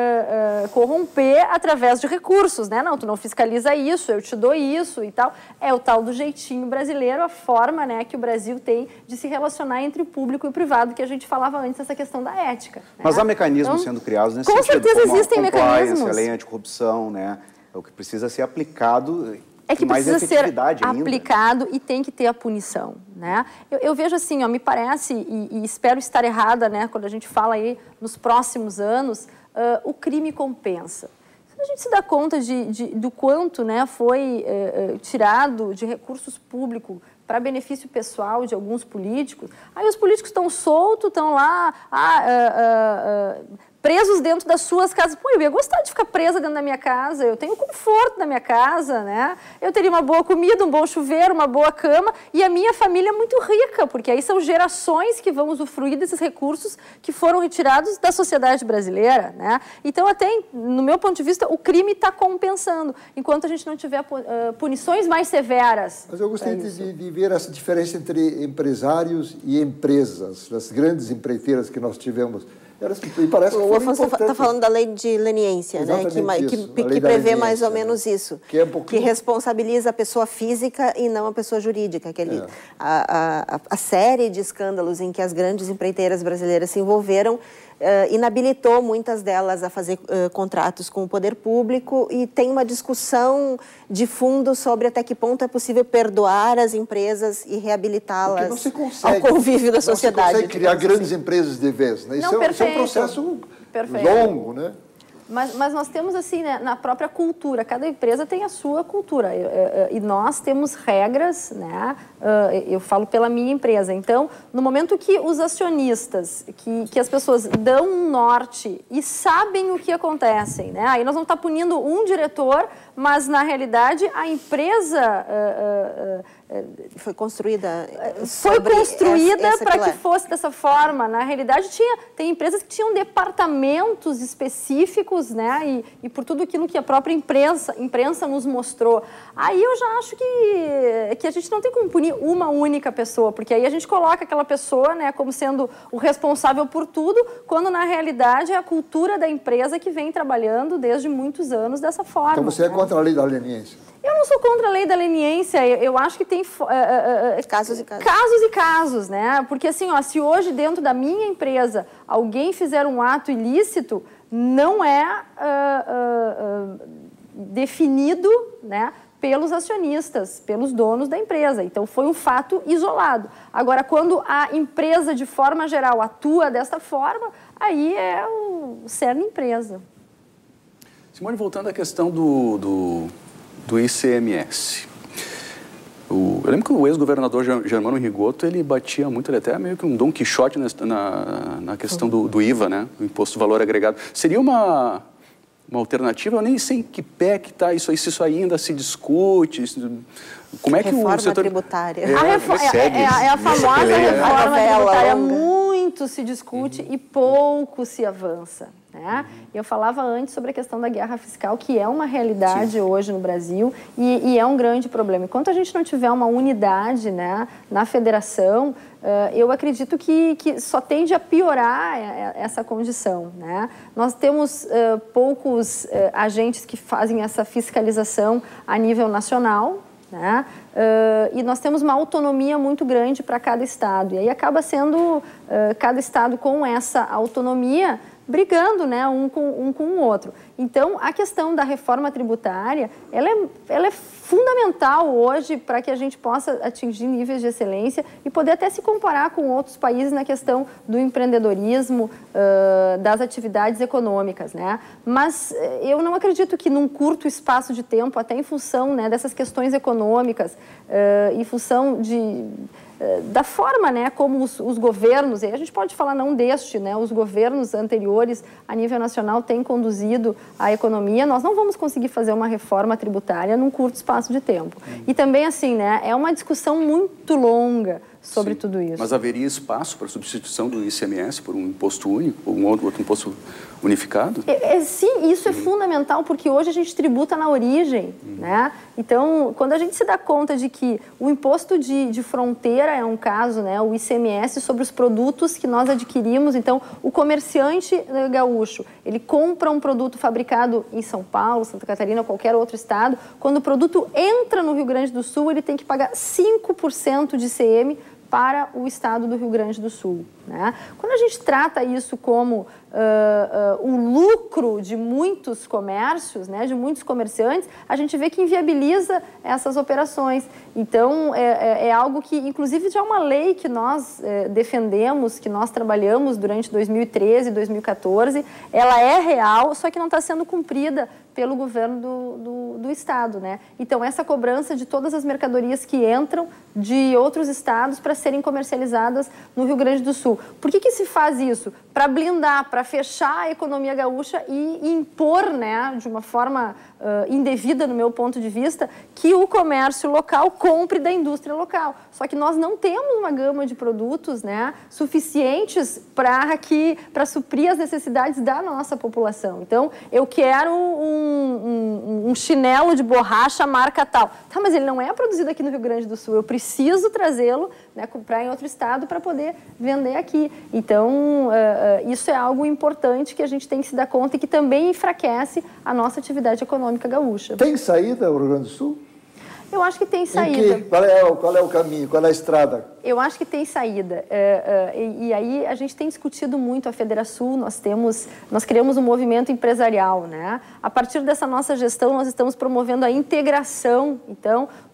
Uh, uh, corromper através de recursos, né? Não, tu não fiscaliza isso, eu te dou isso e tal. É o tal do jeitinho brasileiro, a forma, né, que o Brasil tem de se relacionar entre o público e o privado, que a gente falava antes, essa questão da ética. Mas né? há mecanismos então, sendo criados nesse com sentido. Com certeza como existem a mecanismos. A lei anticorrupção, né? É o que precisa ser aplicado. É que mais precisa ser ainda. aplicado e tem que ter a punição, né? Eu, eu vejo assim, ó, me parece, e, e espero estar errada, né, quando a gente fala aí nos próximos anos, uh, o crime compensa. A gente se dá conta de, de, do quanto, né, foi uh, uh, tirado de recursos públicos para benefício pessoal de alguns políticos. Aí os políticos estão soltos, estão lá... Ah, uh, uh, uh, presos dentro das suas casas. Pô, eu ia gostar de ficar presa dentro da minha casa, eu tenho conforto na minha casa, né? Eu teria uma boa comida, um bom chuveiro, uma boa cama, e a minha família é muito rica, porque aí são gerações que vão usufruir desses recursos que foram retirados da sociedade brasileira, né? Então, até, no meu ponto de vista, o crime está compensando, enquanto a gente não tiver uh, punições mais severas. Mas eu gostaria de, de ver essa diferença entre empresários e empresas, as grandes empreiteiras que nós tivemos. Me parece que o Afonso está falando da lei de leniência, né? que, que, que prevê mais ou menos isso, que, é um pouquinho... que responsabiliza a pessoa física e não a pessoa jurídica. Aquele, é. a, a, a série de escândalos em que as grandes empreiteiras brasileiras se envolveram Uh, inabilitou muitas delas a fazer uh, contratos com o poder público e tem uma discussão de fundo sobre até que ponto é possível perdoar as empresas e reabilitá-las ao convívio da sociedade. Não se consegue criar grandes assim. empresas de vez, né? Isso, não, é, isso é um processo perfeito. longo, né? Mas, mas nós temos, assim, né, na própria cultura, cada empresa tem a sua cultura, e nós temos regras, né, eu falo pela minha empresa. Então, no momento que os acionistas, que, que as pessoas dão um norte e sabem o que acontece, né, aí nós vamos estar punindo um diretor, mas, na realidade, a empresa... Uh, uh, uh, foi construída foi construída para que fosse dessa forma. Na realidade, tinha, tem empresas que tinham departamentos específicos, né? E, e por tudo aquilo que a própria imprensa, imprensa nos mostrou. Aí eu já acho que, que a gente não tem como punir uma única pessoa, porque aí a gente coloca aquela pessoa, né, como sendo o responsável por tudo, quando na realidade é a cultura da empresa que vem trabalhando desde muitos anos dessa forma. Então você é contra a lei da leniência? Eu não sou contra a lei da leniência, eu, eu acho que tem uh, uh, casos e casos. Casos e casos, né? Porque assim, ó, se hoje dentro da minha empresa alguém fizer um ato ilícito, não é uh, uh, uh, definido, né, pelos acionistas, pelos donos da empresa. Então, foi um fato isolado. Agora, quando a empresa, de forma geral, atua desta forma, aí é o cerne empresa. Simone, voltando à questão do... do... do I C M S. O, eu lembro que o ex-governador Germano Rigotto, ele batia muito, ele até meio que um Dom Quixote na, na, na questão do, do I V A, né? O Imposto de Valor Agregado. Seria uma, uma alternativa? Eu nem sei em que pé que está isso aí, se isso ainda se discute, como é que reforma o setor... tributária. É, a reforma, é, é, é a famosa reforma tributária, muito se discute uhum. e pouco se avança. Né? Uhum. Eu falava antes sobre a questão da guerra fiscal, que é uma realidade Sim. hoje no Brasil e, e é um grande problema. Enquanto a gente não tiver uma unidade, né, na federação, uh, eu acredito que, que só tende a piorar essa condição. Né? Nós temos uh, poucos uh, agentes que fazem essa fiscalização a nível nacional, né? Uh, e nós temos uma autonomia muito grande para cada estado. E aí acaba sendo uh, cada estado com essa autonomia brigando, né, um com, um com o outro. Então, a questão da reforma tributária, ela é, ela é fundamental hoje para que a gente possa atingir níveis de excelência e poder até se comparar com outros países na questão do empreendedorismo, uh, das atividades econômicas, né? Mas eu não acredito que num curto espaço de tempo, até em função, né, dessas questões econômicas, uh, em função de... da forma, né, como os, os governos, e a gente pode falar não deste, né, os governos anteriores a nível nacional têm conduzido a economia, nós não vamos conseguir fazer uma reforma tributária num curto espaço de tempo. Hum. E também, assim, né, é uma discussão muito longa sobre Sim, tudo isso. Mas haveria espaço para substituição do I C M S por um imposto único, ou um outro, outro imposto unificado? É, é, sim, isso uhum. é fundamental, porque hoje a gente tributa na origem, uhum. né? Então, quando a gente se dá conta de que o imposto de, de fronteira é um caso, né? O I C M S sobre os produtos que nós adquirimos, então, o comerciante gaúcho, ele compra um produto fabricado em São Paulo, Santa Catarina ou qualquer outro estado, quando o produto entra no Rio Grande do Sul, ele tem que pagar cinco por cento de I C M para o estado do Rio Grande do Sul. Né? Quando a gente trata isso como uh, uh, o lucro de muitos comércios, né, de muitos comerciantes, a gente vê que inviabiliza essas operações. Então, é, é algo que, inclusive, já é uma lei que nós é, defendemos, que nós trabalhamos durante dois mil e treze e dois mil e quatorze, ela é real, só que não está sendo cumprida pelo governo do, do, do estado, né? Então, essa cobrança de todas as mercadorias que entram de outros estados para serem comercializadas no Rio Grande do Sul. Por que que se faz isso? Para blindar, para fechar a economia gaúcha e impor, né, de uma forma uh, indevida, no meu ponto de vista, que o comércio local compre da indústria local. Só que nós não temos uma gama de produtos, né, suficientes para que para suprir as necessidades da nossa população. Então, eu quero um, um, um chinelo de borracha marca tal. Tá, mas ele não é produzido aqui no Rio Grande do Sul. Eu preciso trazê-lo, né, comprar em outro estado para poder vender aqui. Então, uh, uh, isso é algo importante que a gente tem que se dar conta e que também enfraquece a nossa atividade econômica gaúcha. Tem saída o Rio Grande do Sul? Eu acho que tem saída. Que, qual, é, qual é o caminho? Qual é a estrada? Eu acho que tem saída. É, é, e, e aí a gente tem discutido muito a Federação, nós temos, nós criamos um movimento empresarial, né? A partir dessa nossa gestão, nós estamos promovendo a integração, então,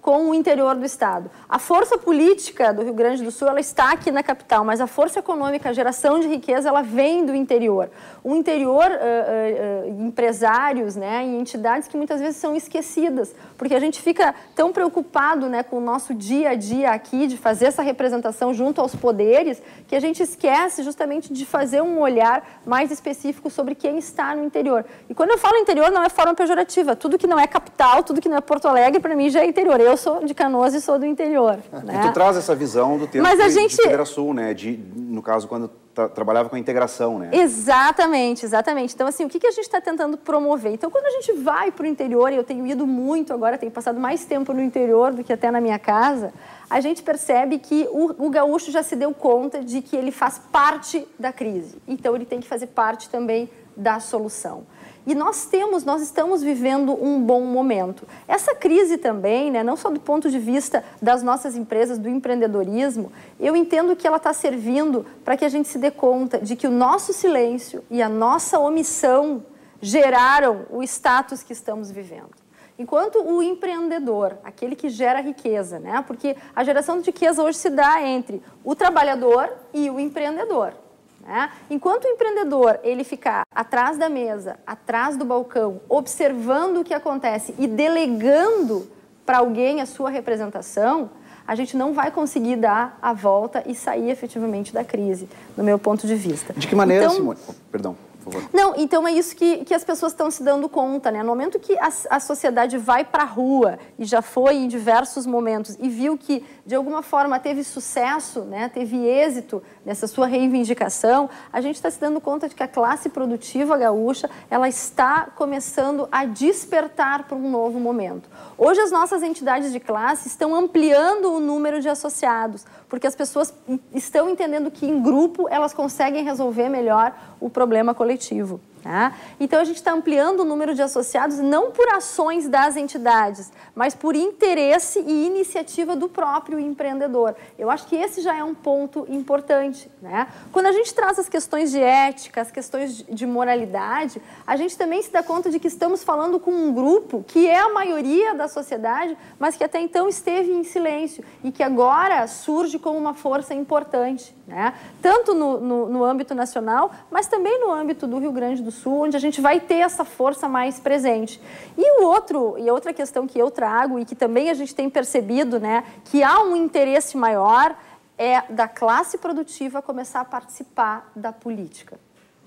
com o interior do estado. A força política do Rio Grande do Sul, ela está aqui na capital, mas a força econômica, a geração de riqueza, ela vem do interior. O interior, uh, uh, uh, empresários, né, e entidades que muitas vezes são esquecidas, porque a gente fica tão preocupado, né, com o nosso dia a dia aqui, de fazer essa representação junto aos poderes, que a gente esquece justamente de fazer um olhar mais específico sobre quem está no interior. E quando eu falo interior, não é forma pejorativa. Tudo que não é capital, tudo que não é Porto Alegre, para mim já é interior. Eu sou de Canoas e sou do interior. Né? E tu traz essa visão do tempo Mas a de, gente... de Federação, né? De, no caso, quando tra trabalhava com a integração, né? Exatamente, exatamente. Então, assim, o que, que a gente está tentando promover? Então, quando a gente vai para o interior, e eu tenho ido muito agora, tenho passado mais tempo no interior do que até na minha casa, a gente percebe que o, o gaúcho já se deu conta de que ele faz parte da crise. Então, ele tem que fazer parte também da solução. E nós temos, nós estamos vivendo um bom momento. Essa crise também, né, não só do ponto de vista das nossas empresas, do empreendedorismo, eu entendo que ela está servindo para que a gente se dê conta de que o nosso silêncio e a nossa omissão geraram o status que estamos vivendo. Enquanto o empreendedor, aquele que gera riqueza, né, porque a geração de riqueza hoje se dá entre o trabalhador e o empreendedor. Né? Enquanto o empreendedor ele ficar atrás da mesa, atrás do balcão, observando o que acontece e delegando para alguém a sua representação, a gente não vai conseguir dar a volta e sair efetivamente da crise, no meu ponto de vista. De que maneira, então, Simone? Oh, perdão. Não, então é isso que, que as pessoas estão se dando conta, né? No momento que a, a sociedade vai para a rua, e já foi em diversos momentos, e viu que, de alguma forma, teve sucesso, né? Teve êxito nessa sua reivindicação, a gente está se dando conta de que a classe produtiva gaúcha, ela está começando a despertar para um novo momento. Hoje, as nossas entidades de classe estão ampliando o número de associados, porque as pessoas estão entendendo que, em grupo, elas conseguem resolver melhor o problema coletivo. Tá? Então, a gente está ampliando o número de associados não por ações das entidades, mas por interesse e iniciativa do próprio empreendedor. Eu acho que esse já é um ponto importante. Né? Quando a gente traz as questões de ética, as questões de moralidade, a gente também se dá conta de que estamos falando com um grupo que é a maioria da sociedade, mas que até então esteve em silêncio e que agora surge como uma força importante. Né? Tanto no, no, no âmbito nacional, mas também no âmbito do Rio Grande do Sul, onde a gente vai ter essa força mais presente. E o outro, e outra questão que eu trago e que também a gente tem percebido, né, que há um interesse maior, é da classe produtiva começar a participar da política.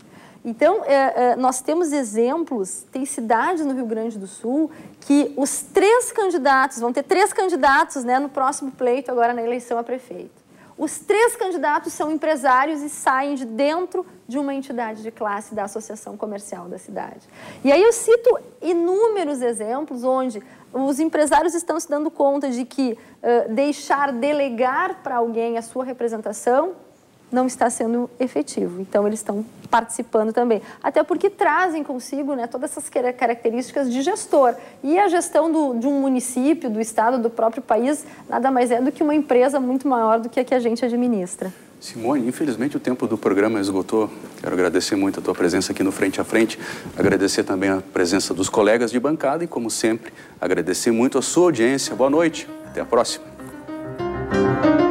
Então, é, é, nós temos exemplos, tem cidades no Rio Grande do Sul que os três candidatos, vão ter três candidatos, né, no próximo pleito, agora na eleição a prefeito. Os três candidatos são empresários e saem de dentro de uma entidade de classe da associação comercial da cidade. E aí eu cito inúmeros exemplos onde os empresários estão se dando conta de que uh, deixar delegar para alguém a sua representação não está sendo efetivo. Então, eles estão participando também. Até porque trazem consigo, né, todas essas características de gestor. E a gestão do, de um município, do estado, do próprio país, nada mais é do que uma empresa muito maior do que a que a gente administra. Simone, infelizmente o tempo do programa esgotou. Quero agradecer muito a tua presença aqui no Frente a Frente, agradecer também a presença dos colegas de bancada e, como sempre, agradecer muito a sua audiência. Boa noite, até a próxima.